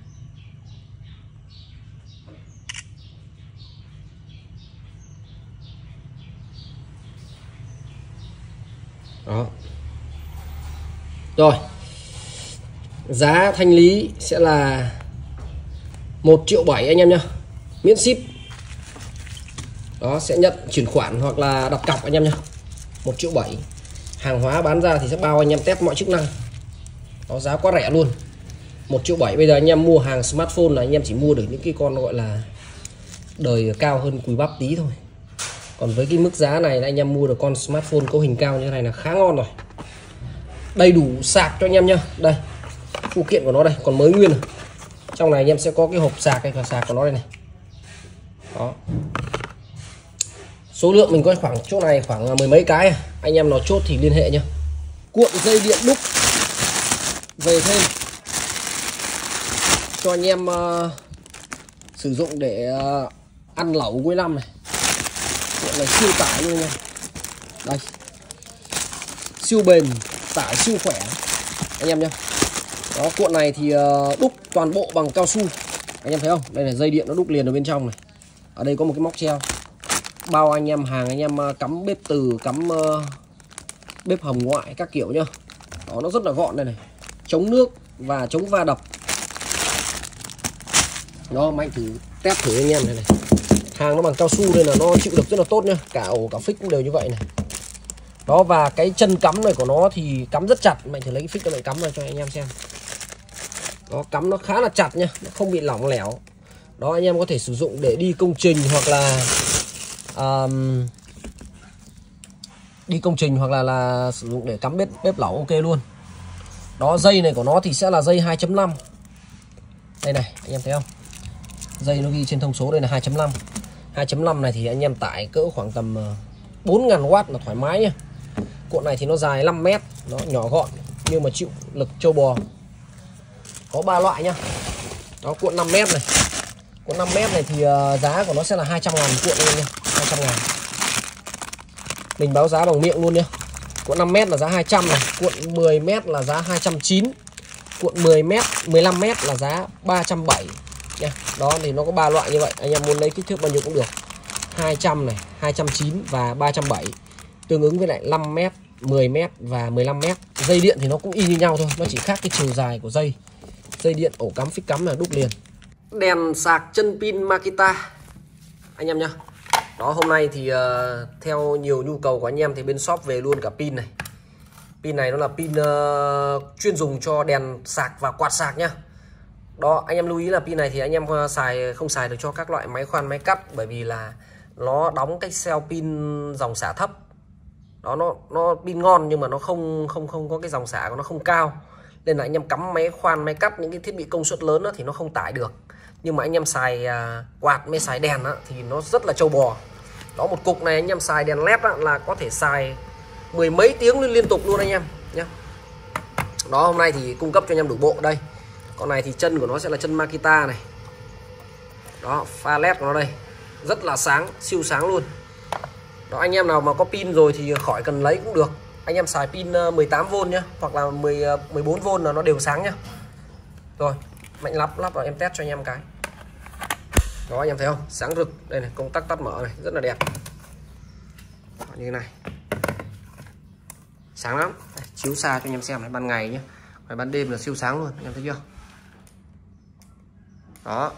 Speaker 1: Đó. Rồi. Giá thanh lý sẽ là 1,7 triệu anh em nhá. Miễn ship. Đó, sẽ nhận chuyển khoản hoặc là đặt cọc anh em nhá. 1,7 triệu. Hàng hóa bán ra thì sẽ bao anh em test mọi chức năng. Đó, giá quá rẻ luôn. 1,7 triệu. Bây giờ anh em mua hàng smartphone là anh em chỉ mua được những cái con gọi là đời cao hơn cùi bắp tí thôi. Còn với cái mức giá này là anh em mua được con smartphone cấu hình cao như thế này là khá ngon rồi. Đầy đủ sạc cho anh em nhá. Đây, phụ kiện của nó đây, còn mới nguyên rồi. Trong này anh em sẽ có cái hộp sạc hay là sạc của nó đây này. Đó. Số lượng mình có khoảng chỗ này khoảng 10 mấy cái. Anh em nào chốt thì liên hệ nhá. Cuộn dây điện đúc về thêm cho anh em sử dụng để ăn lẩu cuối năm này. Cuộn này siêu tải luôn nha. Đây. Siêu bền, tải siêu khỏe anh em nhá. Đó, cuộn này thì đúc toàn bộ bằng cao su. Anh em thấy không? Đây là dây điện nó đúc liền ở bên trong này. Ở đây có một cái móc treo. Bao anh em hàng anh em cắm bếp từ, cắm bếp hồng ngoại các kiểu nhá. Đó, nó rất là gọn đây này. Chống nước và chống va đập. Đó, mạnh thử test thử anh em này này. Hàng nó bằng cao su nên là nó chịu lực rất là tốt nhá. Cả ổ cả phích cũng đều như vậy này. Đó, và cái chân cắm này của nó thì cắm rất chặt. Mạnh thử lấy cái phích cho mình cắm này cho anh em xem. Đó, cắm nó khá là chặt nha, nó không bị lỏng lẻo. Đó, anh em có thể sử dụng để đi công trình hoặc là đi công trình hoặc là sử dụng để cắm bếp lẩu ok luôn. Đó, dây này của nó thì sẽ là dây 2.5. Đây này, anh em thấy không? Dây nó ghi trên thông số đây là 2.5. 2.5 này thì anh em tải cỡ khoảng tầm 4.000W là thoải mái nhá. Cuộn này thì nó dài 5 mét, nó nhỏ gọn nhưng mà chịu lực trâu bò. Có 3 loại nhá. Đó, cuộn 5 mét này. Cuộn 5 mét này thì giá của nó sẽ là 200.000 cuộn luôn nha, 200.000. Mình báo giá bằng miệng luôn nhá. Cuộn 5 mét là giá 200 này, cuộn 10 mét là giá 290, cuộn 10 mét, 15 mét là giá 370 nha. Đó thì nó có 3 loại như vậy, anh em muốn lấy kích thước bao nhiêu cũng được. 200 này, 290 và 370. Tương ứng với lại 5 mét, 10 mét và 15 mét. Dây điện thì nó cũng y như nhau thôi, nó chỉ khác cái chiều dài của dây. Dây điện ổ cắm phích cắm là đúc liền. Đèn sạc chân pin Makita anh em nhá. Đó, hôm nay thì theo nhiều nhu cầu của anh em thì bên shop về luôn cả pin này. Pin này nó là pin chuyên dùng cho đèn sạc và quạt sạc nhá. Đó, anh em lưu ý là pin này thì anh em không xài được cho các loại máy khoan máy cắt, bởi vì là nó đóng cái cell pin dòng xả thấp. Đó, nó pin ngon nhưng mà nó không có cái dòng xả của nó không cao, nên là anh em cắm máy khoan máy cắt những cái thiết bị công suất lớn đó, thì nó không tải được. Nhưng mà anh em xài quạt mới xài đèn đó, thì nó rất là trâu bò. Đó, một cục này anh em xài đèn led đó, là có thể xài mười mấy tiếng liên tục luôn anh em nhé. Đó, hôm nay thì cung cấp cho anh em đủ bộ đây. Con này thì chân của nó sẽ là chân Makita này. Đó, pha led của nó đây rất là sáng, siêu sáng luôn. Đó, anh em nào mà có pin rồi thì khỏi cần lấy cũng được. Anh em xài pin 18V nhá, hoặc là 14V là nó đều sáng nhá. Rồi, Mạnh lắp vào em test cho anh em cái. Đó, anh em thấy không? Sáng rực. Đây này, công tắc tắt mở này, rất là đẹp. Đó, như thế này. Sáng lắm. Đây, chiếu xa cho anh em xem này, ban ngày nhé. Còn ban đêm là siêu sáng luôn, anh em thấy chưa? Đó.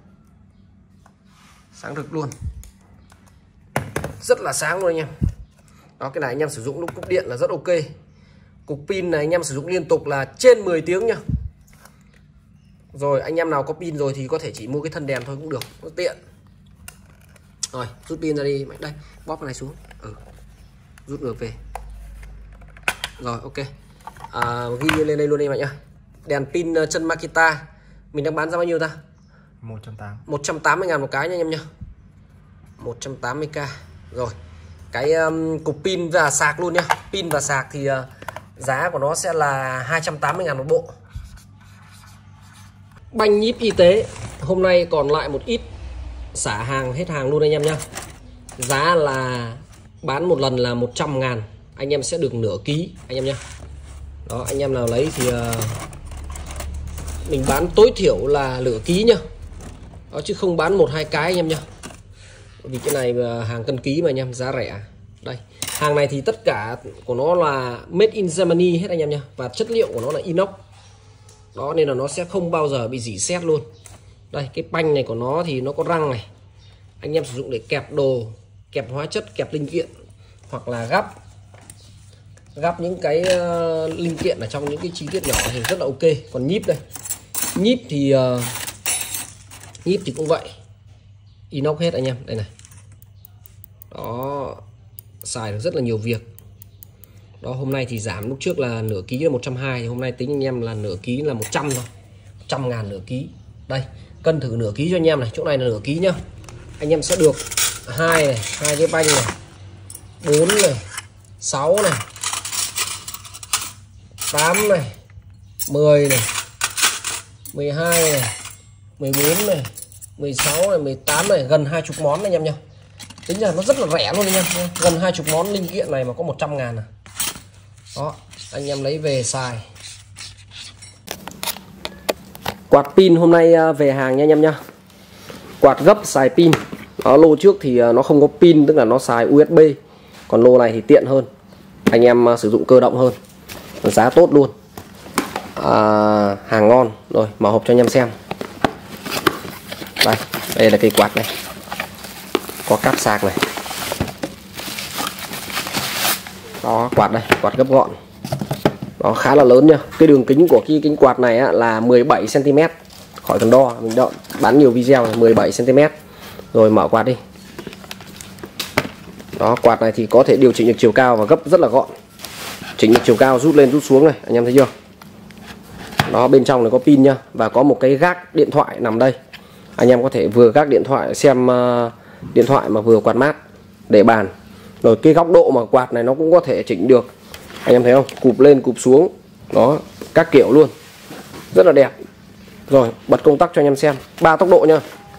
Speaker 1: Sáng rực luôn. Rất là sáng luôn anh em. Đó, cái này anh em sử dụng lúc cúp điện là rất ok. Cục pin này anh em sử dụng liên tục là trên 10 tiếng nhá. Rồi, anh em nào có pin rồi thì có thể chỉ mua cái thân đèn thôi cũng được, nó tiện. Rồi, rút pin ra đi, Mạnh đây, bóp cái này xuống. Rút ngược về. Rồi, ok. Ghi lên đây luôn đi Mạnh nhá. Đèn pin chân Makita mình đang bán ra bao nhiêu ta? 180.000 một cái nha anh em nhá. 180k. Rồi, cái cục pin và sạc luôn nhá. Pin và sạc thì giá của nó sẽ là 280.000 một bộ. Banh nhíp y tế hôm nay còn lại một ít, xả hàng hết hàng luôn anh em nhá. Giá là bán một lần là 100.000, anh em sẽ được nửa ký anh em nhá. Đó, anh em nào lấy thì mình bán tối thiểu là nửa ký nhá. Đó, chứ không bán 1-2 cái anh em nhá. Vì cái này hàng cân ký mà anh em, giá rẻ. Đây, hàng này thì tất cả của nó là made in Germany hết anh em nhá, và chất liệu của nó là inox. Đó, nên là nó sẽ không bao giờ bị rỉ sét luôn. Đây, cái banh này của nó thì nó có răng này. Anh em sử dụng để kẹp đồ, kẹp hóa chất, kẹp linh kiện, hoặc là gắp những cái linh kiện ở trong những cái chi tiết nhỏ thì rất là ok. Còn nhíp đây, nhíp thì cũng vậy, inox hết anh em. Đây này. Đó, xài được rất là nhiều việc. Đó, hôm nay thì giảm, lúc trước là nửa ký là 120, thì hôm nay tính anh em là nửa ký là 100 thôi. 100.000 nửa ký. Đây, cân thử nửa ký cho anh em này, chỗ này là nửa ký nhá. Anh em sẽ được hai cái banh này, 4 này, 6 này, 8 này, 10 này, 12 này, 14 này, 16 này, 18 này, gần 20 món anh em nhá. Tính ra nó rất là rẻ luôn anh em. Gần 20 món linh kiện này mà có 100.000 à. Đó, anh em lấy về xài. Quạt pin hôm nay về hàng nha anh em nhá. Quạt gấp xài pin. Đó, lô trước thì nó không có pin, tức là nó xài USB. Còn lô này thì tiện hơn, anh em sử dụng cơ động hơn, giá tốt luôn. Hàng ngon. Rồi, mở hộp cho anh em xem. Đây là cây quạt này, có cáp sạc này. Đó, quạt đây, quạt gấp gọn. Đó, khá là lớn nha. Cái đường kính của cái kính quạt này là 17 cm. Khỏi cần đo, mình bán nhiều video là 17 cm. Rồi mở quạt đi. Đó, quạt này thì có thể điều chỉnh được chiều cao và gấp rất là gọn. Chỉnh được chiều cao, rút lên rút xuống này, anh em thấy chưa? Đó, bên trong này có pin nhá, và có một cái gác điện thoại nằm đây. Anh em có thể vừa gác điện thoại xem điện thoại mà vừa quạt mát, để bàn. Rồi cái góc độ mà quạt này nó cũng có thể chỉnh được, anh em thấy không? Cụp lên cụp xuống. Đó, các kiểu luôn, rất là đẹp. Rồi, bật công tắc cho anh em xem. 3 tốc độ nha.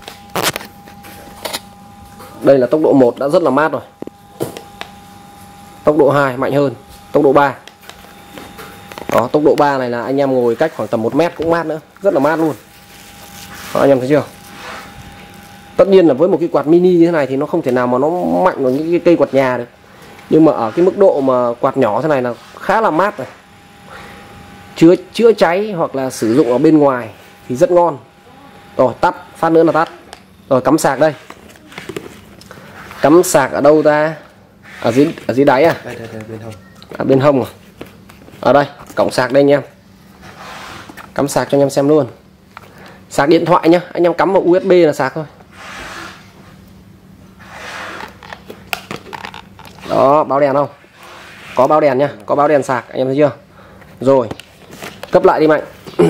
Speaker 1: Đây là tốc độ 1 đã rất là mát rồi. Tốc độ 2 mạnh hơn. Tốc độ 3. Đó, tốc độ 3 này là anh em ngồi cách khoảng tầm 1 mét cũng mát nữa, rất là mát luôn. Đó, anh em thấy chưa? Tất nhiên là với một cái quạt mini như thế này thì nó không thể nào mà nó mạnh bằng những cái cây quạt nhà được. Nhưng mà ở cái mức độ mà quạt nhỏ thế này là khá là mát rồi. Chữa cháy hoặc là sử dụng ở bên ngoài thì rất ngon. Rồi, tắt, phát nữa là tắt. Rồi, cắm sạc đây. Cắm sạc ở đâu ta? Ở dưới đáy à?
Speaker 2: Đây bên hông.
Speaker 1: À, bên hông à? Ở đây, cổng sạc đây anh em. Cắm sạc cho anh em xem luôn. Sạc điện thoại nhá, anh em cắm vào USB là sạc thôi. Đó, báo đèn không? Có báo đèn nhá, có báo đèn sạc, anh em thấy chưa? Rồi, cấp lại đi Mạnh.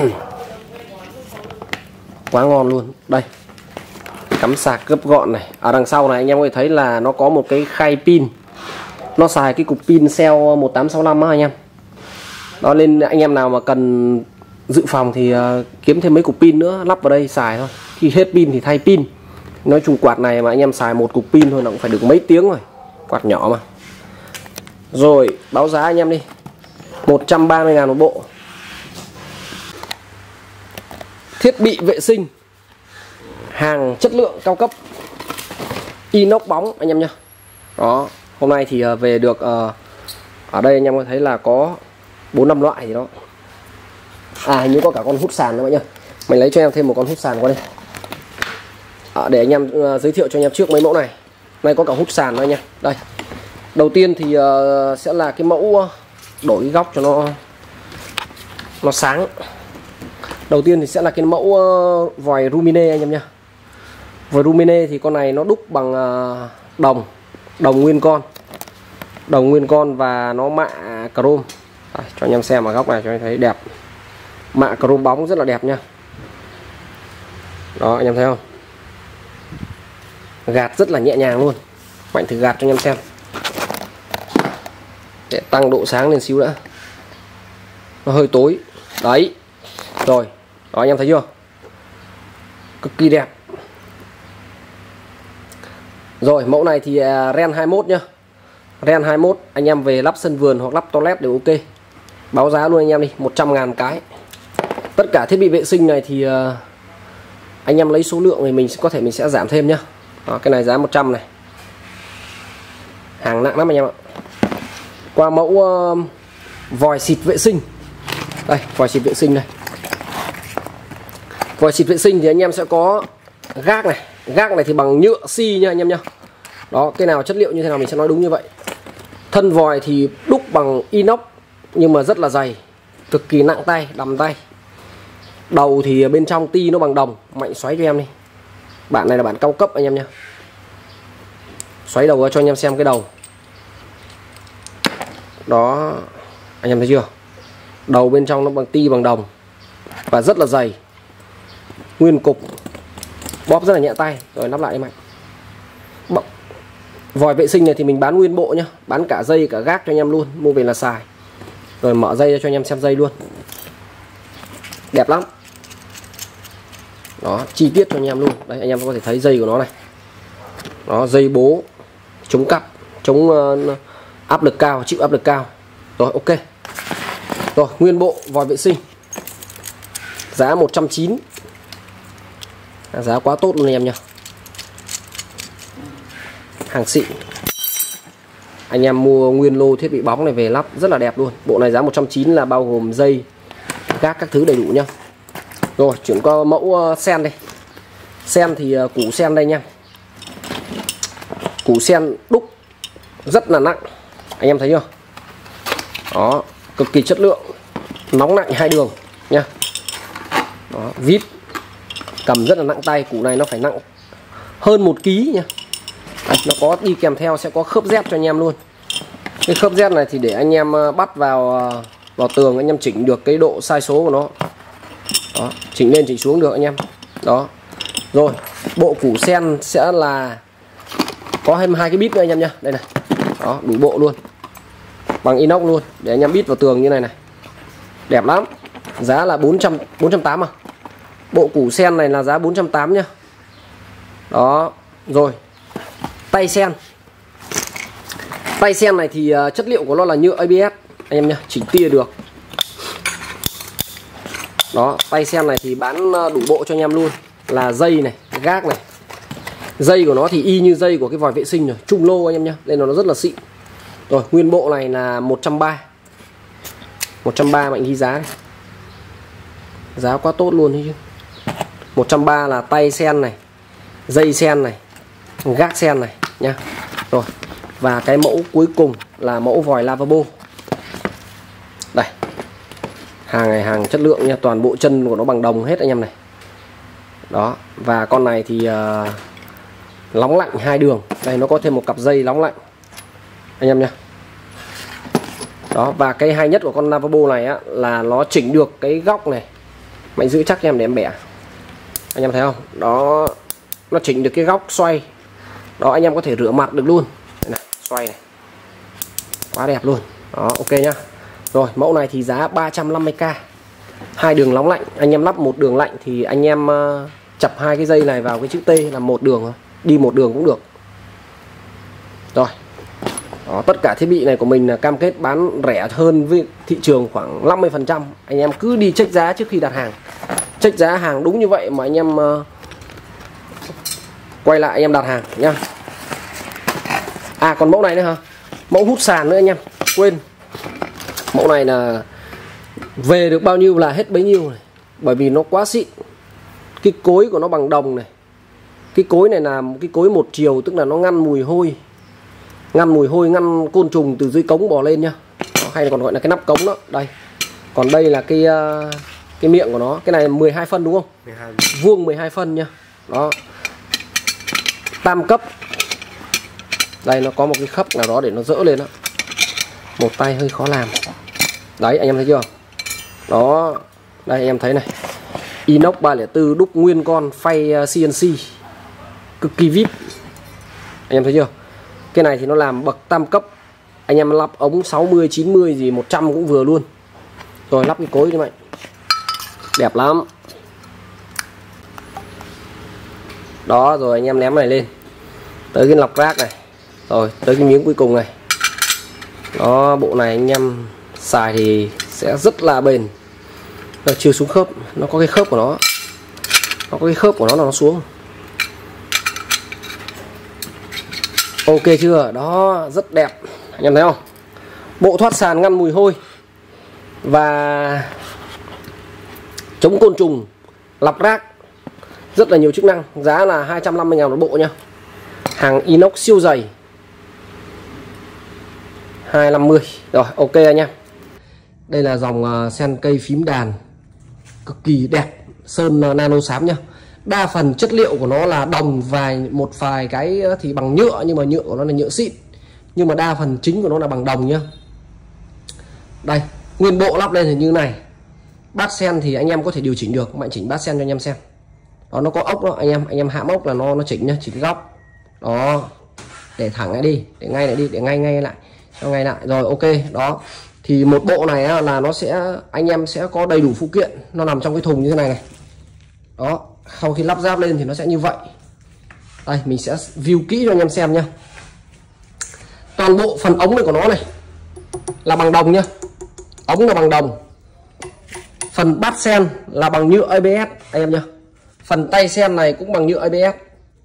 Speaker 1: Quá ngon luôn. Đây, cắm sạc gấp gọn này. Ở đằng sau này anh em có thể thấy là nó có một cái khay pin. Nó xài cái cục pin Cell 1865 á anh em. Đó, nên anh em nào mà cần dự phòng thì kiếm thêm mấy cục pin nữa lắp vào đây xài thôi. Khi hết pin thì thay pin. Nói chung quạt này mà anh em xài một cục pin thôi nó cũng phải được mấy tiếng rồi. Quạt nhỏ mà. Rồi, báo giá anh em đi. 130.000 một bộ. Thiết bị vệ sinh, hàng chất lượng cao cấp, inox bóng anh em nhá. Đó, hôm nay thì về được ở đây anh em có thấy là có 4-5 loại gì đó. À, hình như có cả con hút sàn nữa bạn nhá. Mình lấy cho em thêm một con hút sàn qua đây. Để anh em giới thiệu cho anh em trước mấy mẫu này. Này có cả hút sàn nữa nha. Đây. Đầu tiên thì sẽ là cái mẫu đổi góc cho nó sáng. Đầu tiên thì sẽ là cái mẫu vòi Rumine anh em nha. Vòi Rumine thì con này nó đúc bằng đồng nguyên con. Đồng nguyên con và nó mạ chrome. Đây, cho anh em xem ở góc này cho anh thấy đẹp. Mạ chrome bóng rất là đẹp nha. Đó, anh em thấy không? Gạt rất là nhẹ nhàng luôn. Mạnh thử gạt cho anh em xem. Để tăng độ sáng lên xíu đã. Nó hơi tối. Đấy. Rồi. Đó, anh em thấy chưa? Cực kỳ đẹp. Rồi, mẫu này thì Ren 21 nhá. Ren 21 anh em về lắp sân vườn hoặc lắp toilet đều ok. Báo giá luôn anh em đi, 100.000 cái. Tất cả thiết bị vệ sinh này thì anh em lấy số lượng thì mình sẽ giảm thêm nhá. Đó, cái này giá 100 này. Hàng nặng lắm anh em ạ. Qua mẫu vòi xịt vệ sinh. Đây, vòi xịt vệ sinh này. Vòi xịt vệ sinh thì anh em sẽ có gác này. Gác này thì bằng nhựa xi nha anh em nhá. Đó, cái nào chất liệu như thế nào mình sẽ nói đúng như vậy. Thân vòi thì đúc bằng inox nhưng mà rất là dày, cực kỳ nặng tay, đầm tay. Đầu thì bên trong ti nó bằng đồng. Mạnh xoáy cho em đi. Bản này là bản cao cấp anh em nhá. Xoáy đầu ra cho anh em xem cái đầu. Đó, anh em thấy chưa? Đầu bên trong nó bằng ti bằng đồng và rất là dày. Nguyên cục. Bóp rất là nhẹ tay. Rồi lắp lại em Mạnh. Vòi vệ sinh này thì mình bán nguyên bộ nhá. Bán cả dây cả gác cho anh em luôn. Mua về là xài. Rồi mở dây ra cho anh em xem dây luôn. Đẹp lắm. Đó, chi tiết cho anh em luôn. Đây, anh em có thể thấy dây của nó này. Đó, dây bố chống cặp, chống áp lực cao, chịu áp lực cao. Rồi, ok. Rồi, nguyên bộ vòi vệ sinh. Giá 190. Giá quá tốt luôn anh em nha. Hàng xịn. Anh em mua nguyên lô thiết bị bóng này về lắp rất là đẹp luôn. Bộ này giá 190 là bao gồm dây, các thứ đầy đủ nhá. Rồi, chuyển qua mẫu sen đây. Sen thì củ sen đây nha. Củ sen đúc rất là nặng. Anh em thấy chưa? Đó, cực kỳ chất lượng. Nóng lạnh hai đường nha. Đó, vít. Cầm rất là nặng tay. Củ này nó phải nặng hơn 1 kg nha. Đây, nó có đi kèm theo sẽ có khớp Z cho anh em luôn. Cái khớp Z này thì để anh em bắt vào tường, anh em chỉnh được cái độ sai số của nó. Đó, chỉnh lên chỉnh xuống được anh em. Đó. Rồi, bộ củ sen sẽ là có thêm 2 cái bít nữa anh em nha. Đây này. Đó, đủ bộ luôn. Bằng inox luôn để anh em bít vào tường như này này. Đẹp lắm. Giá là 480 à. Bộ củ sen này là giá 480 nhá. Đó. Rồi. Tay sen. Tay sen này thì chất liệu của nó là nhựa ABS anh em nhá, chỉnh tia được. Đó, tay sen này thì bán đủ bộ cho anh em luôn. Là dây này, gác này. Dây của nó thì y như dây của cái vòi vệ sinh rồi, trung lô anh em nhá, nên nó rất là xịn. Rồi, nguyên bộ này là 130. 130 Mạnh ghi giá này. Giá quá tốt luôn đấy chứ. 130 là tay sen này, dây sen này, gác sen này nha. Rồi, và cái mẫu cuối cùng là mẫu vòi lavabo. Đây, hàng này hàng chất lượng nha, toàn bộ chân của nó bằng đồng hết anh em này. Đó, và con này thì nóng lạnh 2 đường. Đây nó có thêm một cặp dây nóng lạnh anh em nha. Đó, và cái hay nhất của con lavabo này á, là nó chỉnh được cái góc này. Mạnh giữ chắc em để em bẻ. Anh em thấy không? Đó, nó chỉnh được cái góc xoay. Đó, anh em có thể rửa mặt được luôn. Đây này, xoay này. Quá đẹp luôn. Đó, ok nhá. Rồi, mẫu này thì giá 350k. 2 đường nóng lạnh, anh em lắp một đường lạnh thì anh em chập 2 cái dây này vào cái chữ T là một đường thôi. Đi một đường cũng được. Rồi. Đó, tất cả thiết bị này của mình là cam kết bán rẻ hơn với thị trường khoảng 50%. Anh em cứ đi check giá trước khi đặt hàng. Check giá hàng đúng như vậy mà anh em quay lại anh em đặt hàng nhá. À, còn mẫu này nữa hả? Mẫu hút sàn nữa anh em. Quên. Mẫu này là về được bao nhiêu là hết bấy nhiêu này. Bởi vì nó quá xịn. Cái cối của nó bằng đồng này. Cái cối này là cái cối một chiều, tức là nó ngăn mùi hôi. Ngăn mùi hôi, ngăn côn trùng từ dưới cống bò lên nhá. Đó, hay là còn gọi là cái nắp cống đó. Đây. Còn đây là cái miệng của nó. Cái này 12 phân đúng không?
Speaker 2: 12.
Speaker 1: Vuông 12 phân nhá. Đó. Tam cấp. Đây nó có một cái khớp nào đó để nó dỡ lên đó. Một tay hơi khó làm. Đấy, anh em thấy chưa? Đó. Đây anh em thấy này. Inox 304 đúc nguyên con phay CNC. Cực kỳ vip. Anh em thấy chưa? Cái này thì nó làm bậc tam cấp. Anh em lắp ống 60, 90 gì 100 cũng vừa luôn. Rồi lắp cái cối như vậy. Đẹp lắm. Đó, rồi anh em ném này lên. Tới cái lọc rác này. Rồi tới cái miếng cuối cùng này. Đó, bộ này anh em xài thì sẽ rất là bền. Nó chưa xuống khớp. Nó có cái khớp của nó. Nó có cái khớp của nó là nó xuống. Ok chưa? Đó, rất đẹp. Anh em thấy không? Bộ thoát sàn ngăn mùi hôi và chống côn trùng, lọc rác. Rất là nhiều chức năng. Giá là 250.000 một bộ nha. Hàng inox siêu dày. 250. Rồi, ok anh em. Đây là dòng sen cây phím đàn cực kỳ đẹp, sơn nano xám nhá. Đa phần chất liệu của nó là đồng, và một vài cái thì bằng nhựa, nhưng mà nhựa của nó là nhựa xịn. Nhưng mà đa phần chính của nó là bằng đồng nhá. Đây, nguyên bộ lắp lên thì như này. Bát sen thì anh em có thể điều chỉnh được. Mạnh chỉnh bát sen cho anh em xem. Đó, nó có ốc đó, anh em hạ ốc là nó chỉnh nhá, chỉnh góc. Đó. Để thẳng lại đi, để ngay lại đi, để ngay lại. Cho ngay lại. Rồi ok, đó. Thì một bộ này là nó sẽ, anh em sẽ có đầy đủ phụ kiện. Nó nằm trong cái thùng như thế này này. Đó, sau khi lắp ráp lên thì nó sẽ như vậy. Đây, mình sẽ view kỹ cho anh em xem nhá. Toàn bộ phần ống này của nó này là bằng đồng nhá. Ống là bằng đồng. Phần bát sen là bằng nhựa ABS anh em nhá. Phần tay sen này cũng bằng nhựa ABS.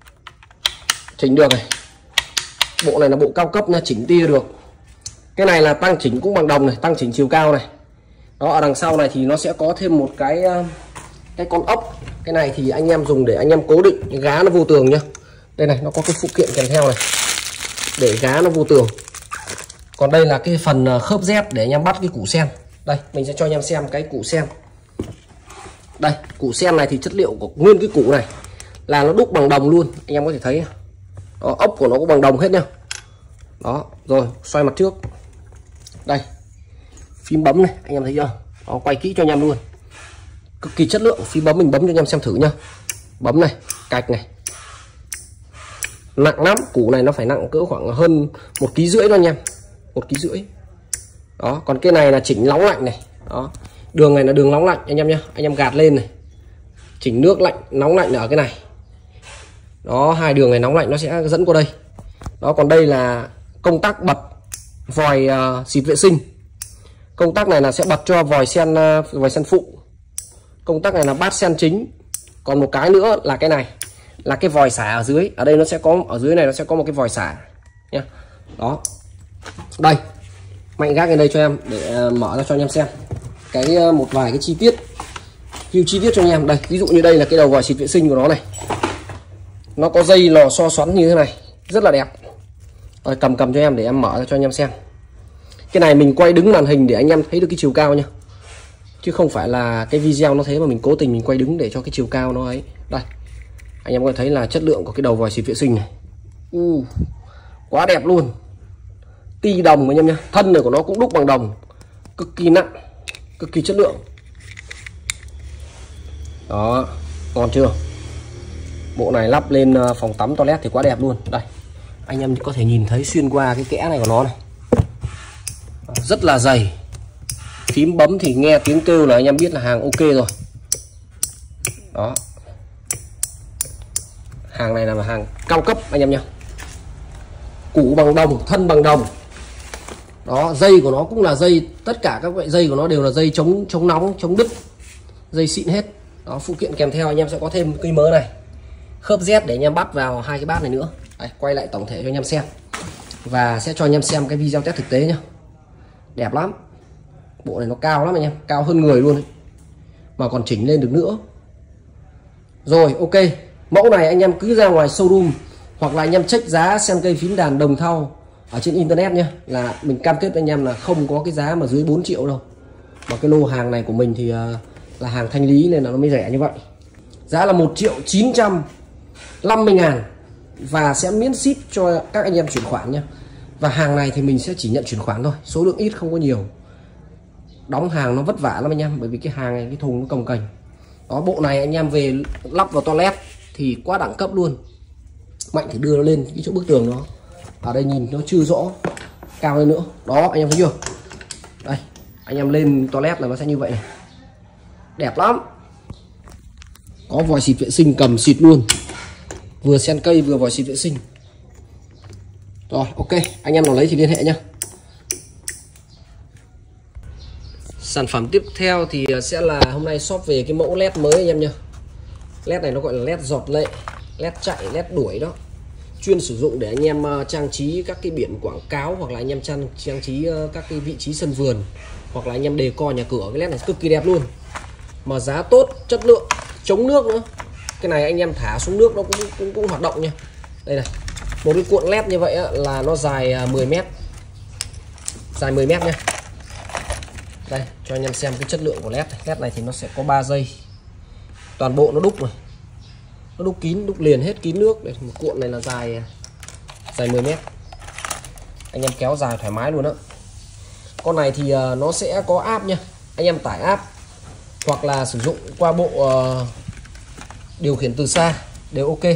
Speaker 1: Chỉnh được này. Bộ này là bộ cao cấp nha, chỉnh tia được. Cái này là tăng chỉnh cũng bằng đồng này, tăng chỉnh chiều cao này. Đó, ở đằng sau này thì nó sẽ có thêm một cái con ốc. Cái này thì anh em dùng để anh em cố định cái gá nó vô tường nhá. Đây này, nó có cái phụ kiện kèm theo này để gá nó vô tường. Còn đây là cái phần khớp dép để anh em bắt cái củ sen. Đây, mình sẽ cho anh em xem cái củ sen. Đây, củ sen này thì chất liệu của nguyên cái củ này là nó đúc bằng đồng luôn. Anh em có thể thấy. Đó, ốc của nó cũng bằng đồng hết nhá. Đó, rồi xoay mặt trước. Đây, phím bấm này, anh em thấy chưa? Đó, quay kỹ cho anh em luôn. Cực kỳ chất lượng. Phím bấm mình bấm cho anh em xem thử nhá. Bấm này, cạch này. Nặng lắm, củ này nó phải nặng cỡ khoảng hơn 1,5 kg đó anh em. 1,5 kg. Đó, còn cái này là chỉnh nóng lạnh này. Đó. Đường này là đường nóng lạnh anh em nhá. Anh em gạt lên này. Chỉnh nước lạnh, nóng lạnh là ở cái này. Đó, hai đường này nóng lạnh nó sẽ dẫn qua đây. Đó, còn đây là công tắc bật vòi xịt vệ sinh. Công tắc này là sẽ bật cho vòi sen phụ. Công tắc này là bát sen chính. Còn một cái nữa là cái này là cái vòi xả ở dưới. Ở đây nó sẽ có, ở dưới này nó sẽ có một cái vòi xả nhá. Đó. Đây. Mạnh gác lên đây cho em để mở ra cho anh em xem. Cái một vài cái chi tiết. View chi tiết cho anh em. Đây, ví dụ như đây là cái đầu vòi xịt vệ sinh của nó này. Nó có dây lò xo xoắn như thế này, rất là đẹp. Rồi cầm cầm cho em để em mở ra cho anh em xem. Cái này mình quay đứng màn hình để anh em thấy được cái chiều cao nha, chứ không phải là cái video nó thế mà mình cố tình mình quay đứng để cho cái chiều cao nó ấy. Đây anh em có thể thấy là chất lượng của cái đầu vòi xịt vệ sinh này, quá đẹp luôn. Ti đồng anh em nhá, thân này của nó cũng đúc bằng đồng, cực kỳ nặng, cực kỳ chất lượng. Đó, ngon chưa? Bộ này lắp lên phòng tắm toilet thì quá đẹp luôn. Đây anh em có thể nhìn thấy xuyên qua cái kẽ này của nó này, rất là dày. Phím bấm thì nghe tiếng kêu là anh em biết là hàng ok rồi. Đó, hàng này là hàng cao cấp anh em nhá. Củ bằng đồng, thân bằng đồng. Đó, dây của nó cũng là dây, tất cả các loại dây của nó đều là dây chống nóng, chống đứt, dây xịn hết. Đó, phụ kiện kèm theo anh em sẽ có thêm cây mớ này, khớp Z để anh em bắt vào hai cái bát này nữa. Đây, quay lại tổng thể cho anh em xem và sẽ cho anh em xem cái video test thực tế nhá. Đẹp lắm, bộ này nó cao lắm anh em, cao hơn người luôn ấy, mà còn chỉnh lên được nữa. Rồi ok, mẫu này anh em cứ ra ngoài showroom hoặc là anh em check giá xem cây phím đàn đồng thau ở trên internet nhé, là mình cam kết với anh em là không có cái giá mà dưới 4 triệu đâu. Mà cái lô hàng này của mình thì là hàng thanh lý nên là nó mới rẻ như vậy. Giá là 1.950.000 và sẽ miễn ship cho các anh em chuyển khoản nhé. Và hàng này thì mình sẽ chỉ nhận chuyển khoản thôi, số lượng ít không có nhiều. Đóng hàng nó vất vả lắm anh em, bởi vì cái hàng này cái thùng nó cồng kềnh. Đó, bộ này anh em về lắp vào toilet thì quá đẳng cấp luôn. Mạnh thì đưa nó lên cái chỗ bức tường đó. Ở đây nhìn nó chưa rõ, cao lên nữa. Đó anh em thấy chưa? Đây, anh em lên toilet là nó sẽ như vậy này. Đẹp lắm. Có vòi xịt vệ sinh cầm xịt luôn, vừa sen cây vừa vòi xịt vệ sinh. Rồi ok, anh em nào lấy thì liên hệ nhá. Sản phẩm tiếp theo thì sẽ là hôm nay shop về cái mẫu led mới anh em nhá. Led này nó gọi là led giọt lệ, led chạy, led đuổi đó. Chuyên sử dụng để anh em trang trí các cái biển quảng cáo, hoặc là anh em trang trí các cái vị trí sân vườn, hoặc là anh em decor nhà cửa. Cái led này cực kỳ đẹp luôn, mà giá tốt, chất lượng, chống nước nữa. Cái này anh em thả xuống nước nó cũng hoạt động nha. Đây này, một cái cuộn led như vậy là nó dài 10 mét, dài 10 mét nha. Đây cho anh em xem cái chất lượng của led. Led này thì nó sẽ có 3 dây, toàn bộ nó đúc rồi, nó đúc kín, đúc liền hết kín nước. Đây, một cuộn này là dài 10 mét, anh em kéo dài thoải mái luôn đó. Con này thì nó sẽ có app nha, anh em tải app hoặc là sử dụng qua bộ điều khiển từ xa đều ok.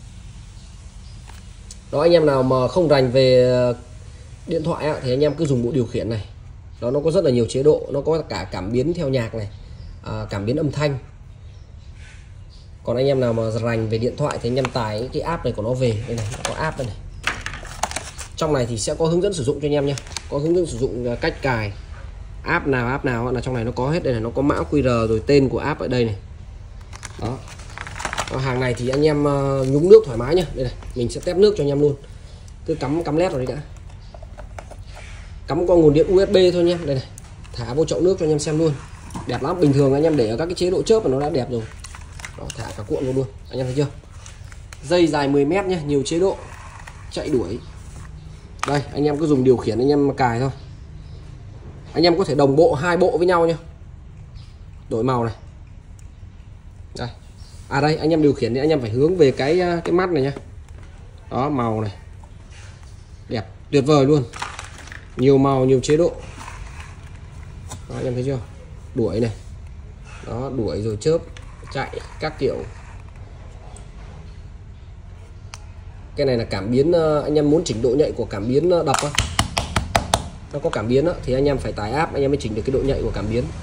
Speaker 1: Đó, anh em nào mà không rành về điện thoại thì anh em cứ dùng bộ điều khiển này. Đó, nó có rất là nhiều chế độ, nó có cả cảm biến theo nhạc này, cảm biến âm thanh. Còn anh em nào mà rành về điện thoại thì anh em tải cái app này của nó về. Đây này, có app đây này. Trong này thì sẽ có hướng dẫn sử dụng cho anh em nha, có hướng dẫn sử dụng cách cài app nào là trong này nó có hết. Đây này, nó có mã QR rồi tên của app ở đây này. Đó, hàng này thì anh em nhúng nước thoải mái nhá. Đây này, mình sẽ test nước cho anh em luôn. Cứ cắm led vào đây đã, cắm qua nguồn điện USB thôi nha. Đây này, thả vô chậu nước cho anh em xem luôn. Đẹp lắm, bình thường anh em để ở các cái chế độ chớp mà nó đã đẹp rồi. Đó, thả cả cuộn vô luôn, anh em thấy chưa? Dây dài 10 mét nhé, nhiều chế độ chạy đuổi. Đây, anh em cứ dùng điều khiển anh em cài thôi. Anh em có thể đồng bộ hai bộ với nhau nhé, đổi màu này. Đây, đây anh em điều khiển thì anh em phải hướng về cái mắt này nhá. Đó, màu này đẹp tuyệt vời luôn, nhiều màu nhiều chế độ. Đó, anh em thấy chưa? Đuổi này, đó, đuổi rồi chớp, chạy các kiểu. Cái này là cảm biến, anh em muốn chỉnh độ nhạy của cảm biến đập á, nó có cảm biến á, thì anh em phải tải app anh em mới chỉnh được cái độ nhạy của cảm biến.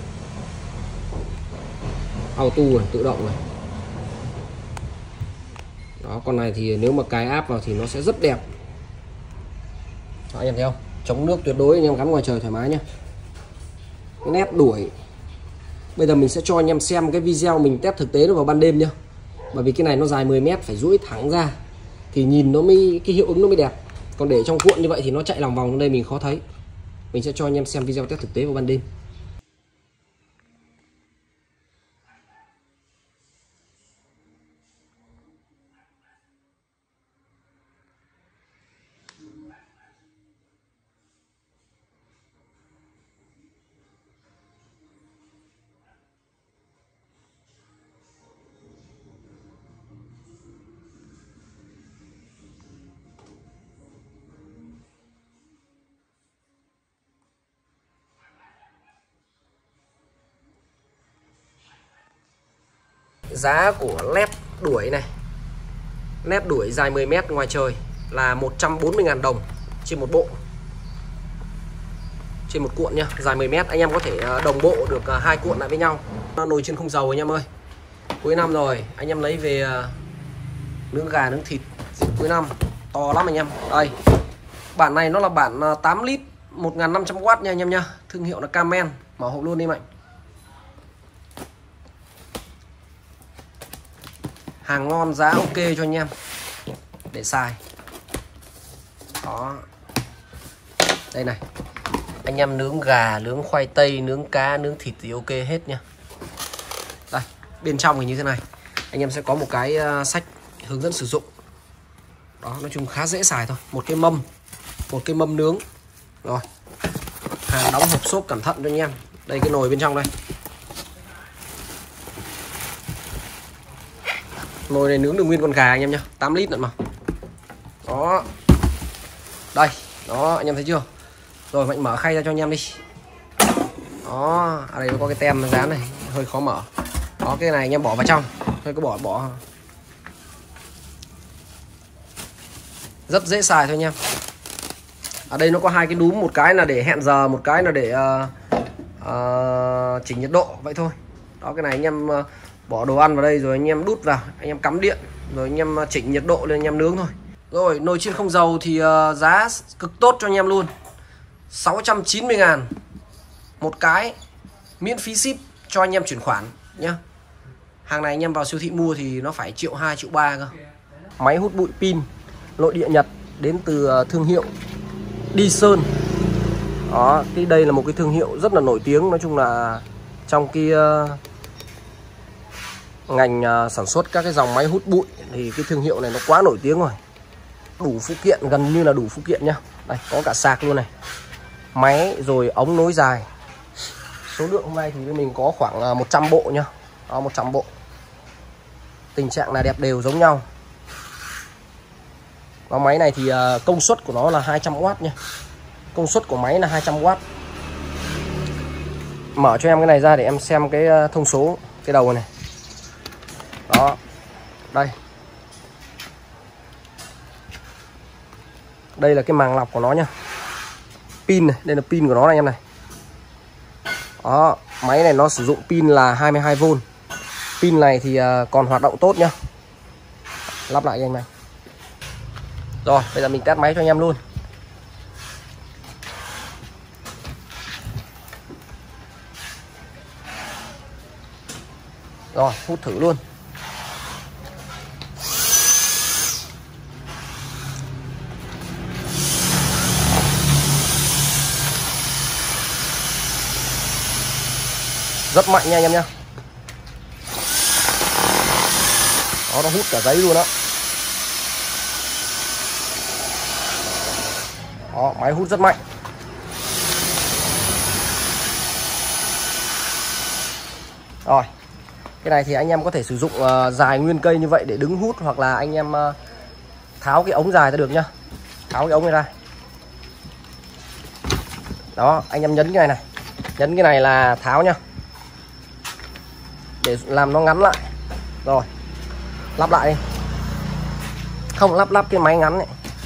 Speaker 1: Auto này, tự động này. Đó, con này thì nếu mà cài app vào thì nó sẽ rất đẹp. Đó, anh em thấy không? Chống nước tuyệt đối, anh em gắn ngoài trời thoải mái nhá. Cái nét đuổi. Bây giờ mình sẽ cho anh em xem cái video mình test thực tế nó vào ban đêm nhá. Bởi vì cái này nó dài 10 mét, phải duỗi thẳng ra thì nhìn nó mới, cái hiệu ứng nó mới đẹp. Còn để trong cuộn như vậy thì nó chạy lòng vòng trong đây mình khó thấy. Mình sẽ cho anh em xem video test thực tế vào ban đêm. giá của led đuổi này, led đuổi dài 10 m ngoài trời là 140.000 đồng trên một bộ, trên một cuộn nhá, dài 10 m. Anh em có thể đồng bộ được 2 cuộn lại với nhau. Nồi chiên không dầu anh em ơi, cuối năm rồi anh em lấy về nướng gà nướng thịt dịp cuối năm, to lắm anh em. Đây, bản này nó là bản 8 lít 1500W nha anh em nha, thương hiệu là Camel. Mở hộp luôn đi Mạnh. Hàng ngon, giá ok cho anh em để xài. Đó, đây này, anh em nướng gà, nướng khoai tây, nướng cá, nướng thịt thì ok hết nha. Đây, bên trong thì như thế này, anh em sẽ có một cái sách hướng dẫn sử dụng. Đó, nói chung khá dễ xài thôi. Một cái mâm nướng. Rồi, hàng đóng hộp xốp cẩn thận cho anh em. Đây cái nồi bên trong đây. Nồi này nướng được nguyên con gà anh em nhá, 8 lít nữa mà. Đó. Đây, đó anh em thấy chưa? Rồi Mạnh mở khay ra cho anh em đi. Đó, ở đây nó có cái tem dán này, hơi khó mở. Đó, cái này anh em bỏ vào trong. Thôi cứ bỏ. Rất dễ xài thôi anh em. Ở đây nó có hai cái núm, một cái là để hẹn giờ, một cái là để chỉnh nhiệt độ vậy thôi. Đó, cái này anh em bỏ đồ ăn vào đây rồi anh em đút vào, anh em cắm điện rồi anh em chỉnh nhiệt độ lên anh em nướng thôi. Rồi, nồi chiên không dầu thì giá cực tốt cho anh em luôn. 690.000 một cái, miễn phí ship cho anh em chuyển khoản nhá. Hàng này anh em vào siêu thị mua thì nó phải 1.2 1.3 cơ. Máy hút bụi pin nội địa Nhật đến từ thương hiệu Dyson. Đó, đây là một cái thương hiệu rất là nổi tiếng, nói chung là trong cái ngành sản xuất các cái dòng máy hút bụi thì cái thương hiệu này nó quá nổi tiếng rồi. Đủ phụ kiện, gần như là đủ phụ kiện nhá. Đây, có cả sạc luôn này, máy rồi ống nối dài. Số lượng hôm nay thì bên mình có khoảng 100 bộ nhá. Đó, 100 bộ. Tình trạng là đẹp đều giống nhau. Và máy này thì công suất của nó là 200W nha. Công suất của máy là 200W. Mở cho em cái này ra để em xem cái thông số cái đầu này. Đó. Đây. Đây là cái màng lọc của nó nhá. Pin này, đây là pin của nó này em này. Đó, máy này nó sử dụng pin là 22V. Pin này thì còn hoạt động tốt nhá. Lắp lại cho anh này. Rồi, bây giờ mình test máy cho anh em luôn. Rồi, hút thử luôn. Rất mạnh nha anh em nhá. Đó, nó hút cả giấy luôn đó. Đó, máy hút rất mạnh. Rồi, cái này thì anh em có thể sử dụng dài nguyên cây như vậy để đứng hút, hoặc là anh em tháo cái ống dài ra được nhá. Tháo cái ống này ra. Đó, anh em nhấn cái này này. Nhấn cái này là tháo nhá, để làm nó ngắn lại. Rồi, lắp lại đi. Không, lắp cái máy ngắn này.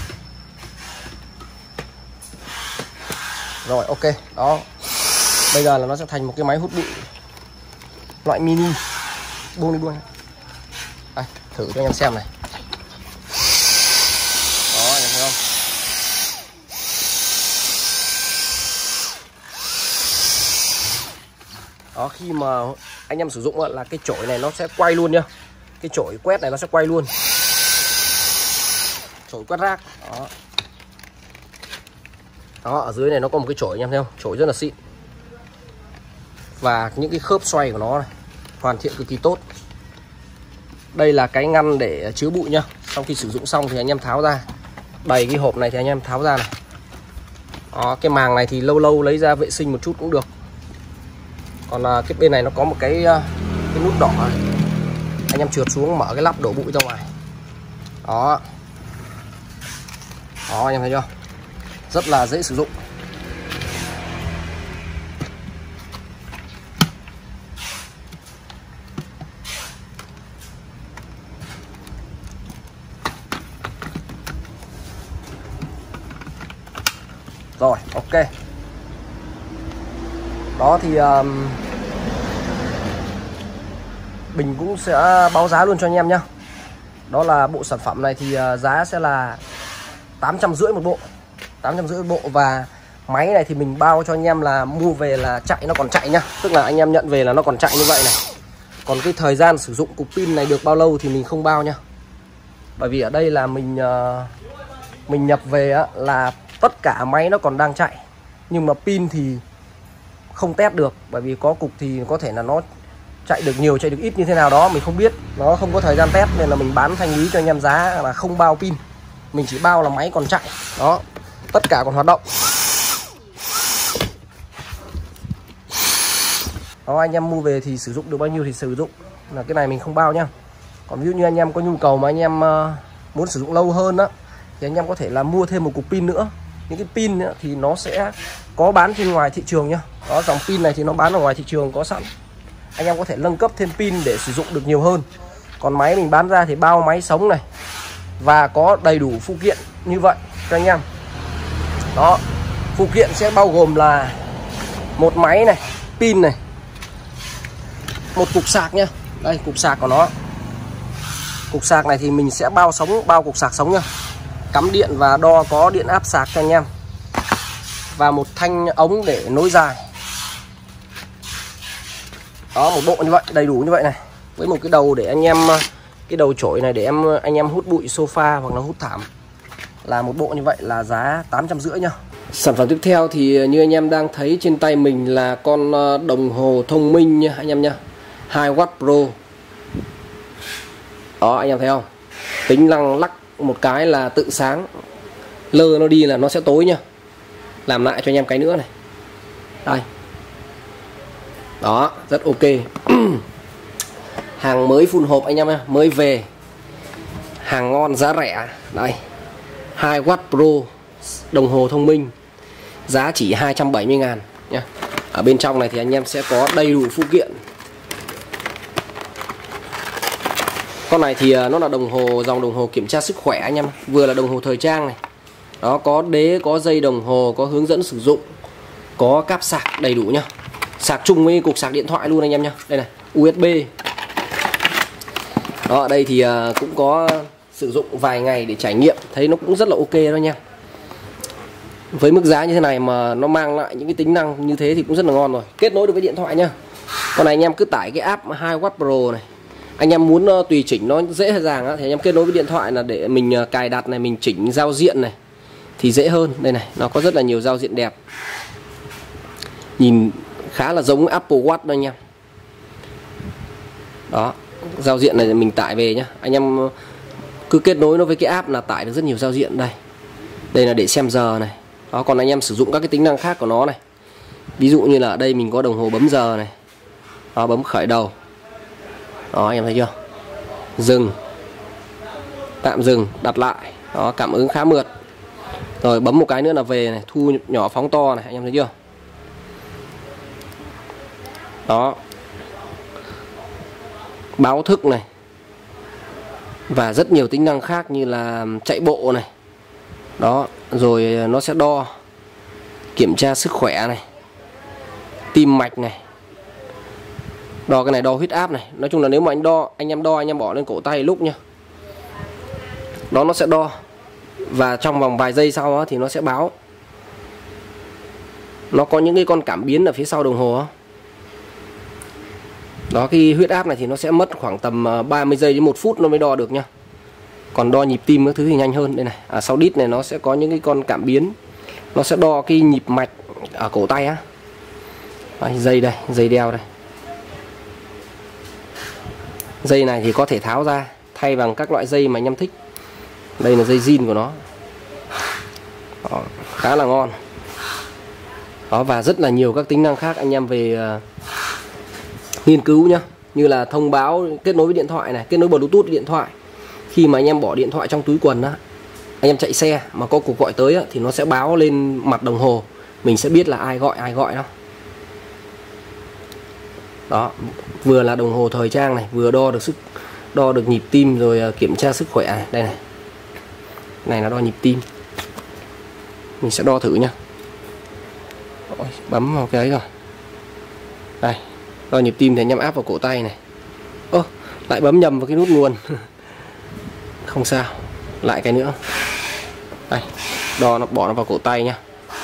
Speaker 1: Rồi, ok. Đó, bây giờ là nó sẽ thành một cái máy hút bụi loại mini. Buông đi, buông. Đây, thử cho anh em xem này. Đó, anh em thấy không? Đó, khi mà anh em sử dụng là cái chổi này nó sẽ quay luôn nhá. Cái chổi quét này nó sẽ quay luôn. Chổi quét rác. Đó. Đó, ở dưới này nó có một cái chổi anh em thấy không? Chổi rất là xịn. Và những cái khớp xoay của nó này hoàn thiện cực kỳ tốt. Đây là cái ngăn để chứa bụi nhá. Sau khi sử dụng xong thì anh em tháo ra. Đầy cái hộp này thì anh em tháo ra này. Đó, cái màng này thì lâu lâu lấy ra vệ sinh một chút cũng được. Còn cái bên này nó có một cái nút đỏ này. Anh em trượt xuống mở cái lắp đổ bụi ra ngoài. Đó. Đó, anh em thấy chưa? Rất là dễ sử dụng. Đó thì mình cũng sẽ báo giá luôn cho anh em nhá. Đó là bộ sản phẩm này thì giá sẽ là 850 một bộ, 850 một bộ. Và máy này thì mình bao cho anh em là mua về là chạy, nó còn chạy nhá, tức là anh em nhận về là nó còn chạy như vậy này. Còn cái thời gian sử dụng cục pin này được bao lâu thì mình không bao nhá, bởi vì ở đây là mình nhập về á, là tất cả máy nó còn đang chạy, nhưng mà pin thì không test được, bởi vì có cục thì có thể là nó chạy được nhiều, chạy được ít như thế nào đó mình không biết, nó không có thời gian test, nên là mình bán thanh lý cho anh em giá là không bao pin, mình chỉ bao là máy còn chạy. Đó, tất cả còn hoạt động. Đó, anh em mua về thì sử dụng được bao nhiêu thì sử dụng, là cái này mình không bao nhá. Còn ví dụ như anh em có nhu cầu mà anh em muốn sử dụng lâu hơn đó, thì anh em có thể là mua thêm một cục pin nữa. Những cái pin nữa thì nó sẽ có bán trên ngoài thị trường nhá. Đó, dòng pin này thì nó bán ở ngoài thị trường có sẵn, anh em có thể nâng cấp thêm pin để sử dụng được nhiều hơn. Còn máy mình bán ra thì bao máy sống này và có đầy đủ phụ kiện như vậy cho anh em. Đó, phụ kiện sẽ bao gồm là một máy này, pin này, một cục sạc nhá. Đây, cục sạc của nó. Cục sạc này thì mình sẽ bao sống, bao cục sạc sống nhá. Cắm điện và đo có điện áp sạc cho anh em. Và một thanh ống để nối dài. Đó, một bộ như vậy, đầy đủ như vậy này. Với một cái đầu để anh em, cái đầu chổi này để anh em hút bụi sofa hoặc là hút thảm. Là một bộ như vậy là giá 850 nhá. Sản phẩm tiếp theo thì như anh em đang thấy trên tay mình là con đồng hồ thông minh nha anh em nhá. 2W Pro. Đó, anh em thấy không? Tính năng lắc một cái là tự sáng, lơ nó đi là nó sẽ tối nha. Làm lại cho anh em cái nữa này. Đây. Đó, rất ok. Hàng mới full hộp anh em nhé, mới về. Hàng ngon giá rẻ. Đây, 2W Pro đồng hồ thông minh, giá chỉ 270.000 nha. Ở bên trong này thì anh em sẽ có đầy đủ phụ kiện. Con này thì nó là đồng hồ, dòng đồng hồ kiểm tra sức khỏe anh em. Vừa là đồng hồ thời trang này. Đó, có đế, có dây đồng hồ, có hướng dẫn sử dụng, có cáp sạc đầy đủ nhá. Sạc chung với cục sạc điện thoại luôn anh em nhá. Đây này, USB. Đó, ở đây thì cũng có sử dụng vài ngày để trải nghiệm, thấy nó cũng rất là ok đó nha. Với mức giá như thế này mà nó mang lại những cái tính năng như thế thì cũng rất là ngon rồi. Kết nối được với điện thoại nhá. Con này anh em cứ tải cái app 2W Pro này. Anh em muốn tùy chỉnh nó dễ dàng á, thì anh em kết nối với điện thoại là để mình cài đặt này, mình chỉnh giao diện này thì dễ hơn. Đây này, nó có rất là nhiều giao diện đẹp. Nhìn khá là giống Apple Watch đó anh em. Đó, giao diện này mình tải về nhá. Anh em cứ kết nối nó với cái app là tải được rất nhiều giao diện đây. Đây là để xem giờ này. Đó, còn anh em sử dụng các cái tính năng khác của nó này. Ví dụ như là ở đây mình có đồng hồ bấm giờ này. Đó, bấm khởi đầu. Đó, anh em thấy chưa? Dừng, tạm dừng, đặt lại. Đó, cảm ứng khá mượt. Rồi bấm một cái nữa là về này, thu nhỏ phóng to này, anh em thấy chưa? Đó, báo thức này. Và rất nhiều tính năng khác như là chạy bộ này. Đó, rồi nó sẽ đo, kiểm tra sức khỏe này, tim mạch này. Đo cái này, đo huyết áp này. Nói chung là nếu mà anh em đo, anh em bỏ lên cổ tay lúc nha. Đó, nó sẽ đo. Và trong vòng vài giây sau đó, thì nó sẽ báo. Nó có những cái con cảm biến ở phía sau đồng hồ đó. Đó, cái huyết áp này thì nó sẽ mất khoảng tầm 30 giây đến 1 phút nó mới đo được nha. Còn đo nhịp tim các thứ thì nhanh hơn. Đây này, sau đít này nó sẽ có những cái con cảm biến. Nó sẽ đo cái nhịp mạch ở cổ tay á. Dây đây, dây đeo đây. Dây này thì có thể tháo ra, thay bằng các loại dây mà anh em thích. Đây là dây zin của nó. Đó, khá là ngon. Đó, và rất là nhiều các tính năng khác anh em về nghiên cứu nhá. Như là thông báo kết nối với điện thoại này, kết nối Bluetooth với điện thoại. Khi mà anh em bỏ điện thoại trong túi quần á, anh em chạy xe mà có cuộc gọi tới á, thì nó sẽ báo lên mặt đồng hồ. Mình sẽ biết là ai gọi đó. Đó, vừa là đồng hồ thời trang này, vừa đo được nhịp tim, rồi kiểm tra sức khỏe này. Đây này. Này là đo nhịp tim. Mình sẽ đo thử nhá. Bấm vào cái ấy rồi. Đây, đo nhịp tim thì anh em áp vào cổ tay này. Ơ, lại bấm nhầm vào cái nút nguồn. Không sao, lại cái nữa. Đây, đo nó, bỏ nó vào cổ tay nhá.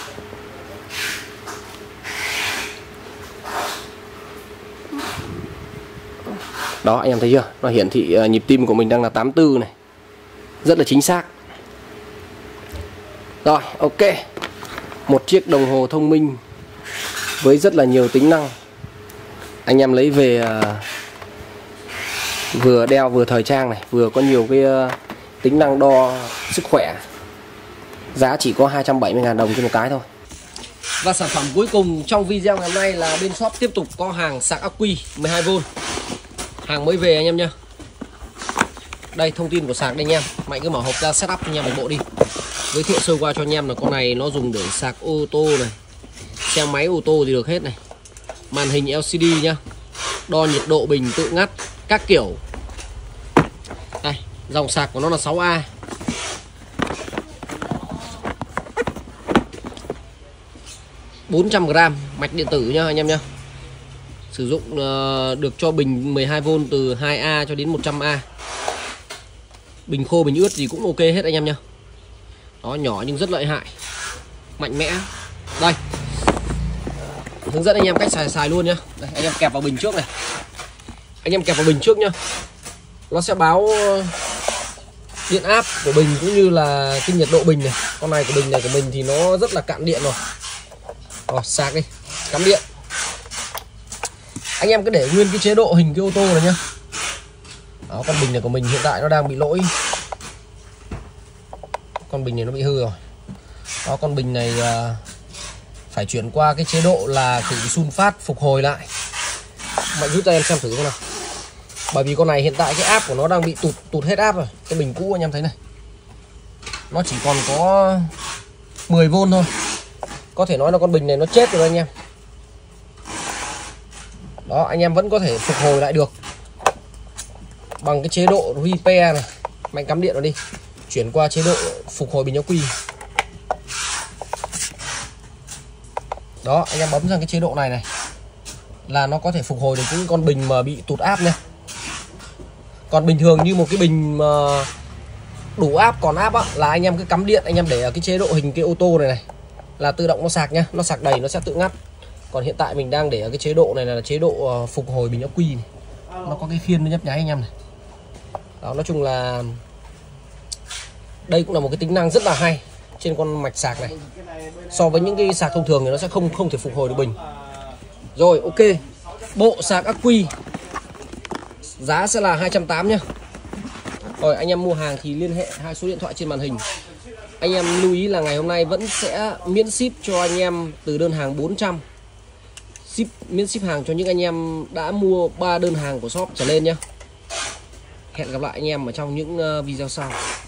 Speaker 1: Đó, anh em thấy chưa? Nó hiển thị nhịp tim của mình đang là 84 này. Rất là chính xác. Rồi, ok. Một chiếc đồng hồ thông minh với rất là nhiều tính năng. Anh em lấy về vừa đeo vừa thời trang này, vừa có nhiều cái tính năng đo sức khỏe. Giá chỉ có 270.000 đồng trên một cái thôi. Và sản phẩm cuối cùng trong video ngày hôm nay là bên shop tiếp tục có hàng sạc ắc quy 12V. Hàng mới về anh em nhá. Đây thông tin của sạc đây anh em. Mạnh cứ mở hộp ra setup cho anh em một bộ đi. Giới thiệu sơ qua cho anh em là con này nó dùng để sạc ô tô này, xe máy ô tô thì được hết này. Màn hình LCD nhá. Đo nhiệt độ bình tự ngắt các kiểu. Đây, dòng sạc của nó là 6A. $400 mạch điện tử nhá anh em nhá. Sử dụng được cho bình 12V từ 2A cho đến 100A. Bình khô bình ướt gì cũng ok hết anh em nhá. Đó, nhỏ nhưng rất lợi hại, mạnh mẽ. Đây, hướng dẫn anh em cách xài luôn nhá. Đây, anh em kẹp vào bình trước này. Anh em kẹp vào bình trước nhá. Nó sẽ báo điện áp của bình cũng như là cái nhiệt độ bình này. Con này của bình này của mình thì nó rất là cạn điện rồi. Rồi, sạc đi, cắm điện. Anh em cứ để nguyên cái chế độ hình cái ô tô này nhá. Đó, con bình này của mình hiện tại nó đang bị lỗi. Con bình này nó bị hư rồi. Đó, con bình này phải chuyển qua cái chế độ là khử sun phát phục hồi lại. Mạnh giúp cho em xem thử con nào. Bởi vì con này hiện tại cái áp của nó đang bị tụt hết áp rồi. Cái bình cũ anh em thấy này, nó chỉ còn có 10V thôi. Có thể nói là con bình này nó chết rồi anh em. Đó, anh em vẫn có thể phục hồi lại được bằng cái chế độ repair này. Mạnh cắm điện vào đi, chuyển qua chế độ phục hồi bình ắc quy. Đó, anh em bấm sang cái chế độ này này là nó có thể phục hồi được những con bình mà bị tụt áp nha. Còn bình thường như một cái bình mà đủ áp còn áp á, là anh em cứ cắm điện, anh em để ở cái chế độ hình cái ô tô này này là tự động nó sạc nhá. Nó sạc đầy nó sẽ tự ngắt. Còn hiện tại mình đang để ở cái chế độ này là chế độ phục hồi bình ắc quy này. Nó có cái khiên nó nhấp nháy anh em này. Đó, nói chung là đây cũng là một cái tính năng rất là hay trên con mạch sạc này. So với những cái sạc thông thường thì nó sẽ không thể phục hồi được bình. Rồi, ok. Bộ sạc ắc quy giá sẽ là 280 nhá. Rồi, anh em mua hàng thì liên hệ hai số điện thoại trên màn hình. Anh em lưu ý là ngày hôm nay vẫn sẽ miễn ship cho anh em từ đơn hàng 400. Miễn ship hàng cho những anh em đã mua 3 đơn hàng của shop trở lên nhé. Hẹn gặp lại anh em ở trong những video sau.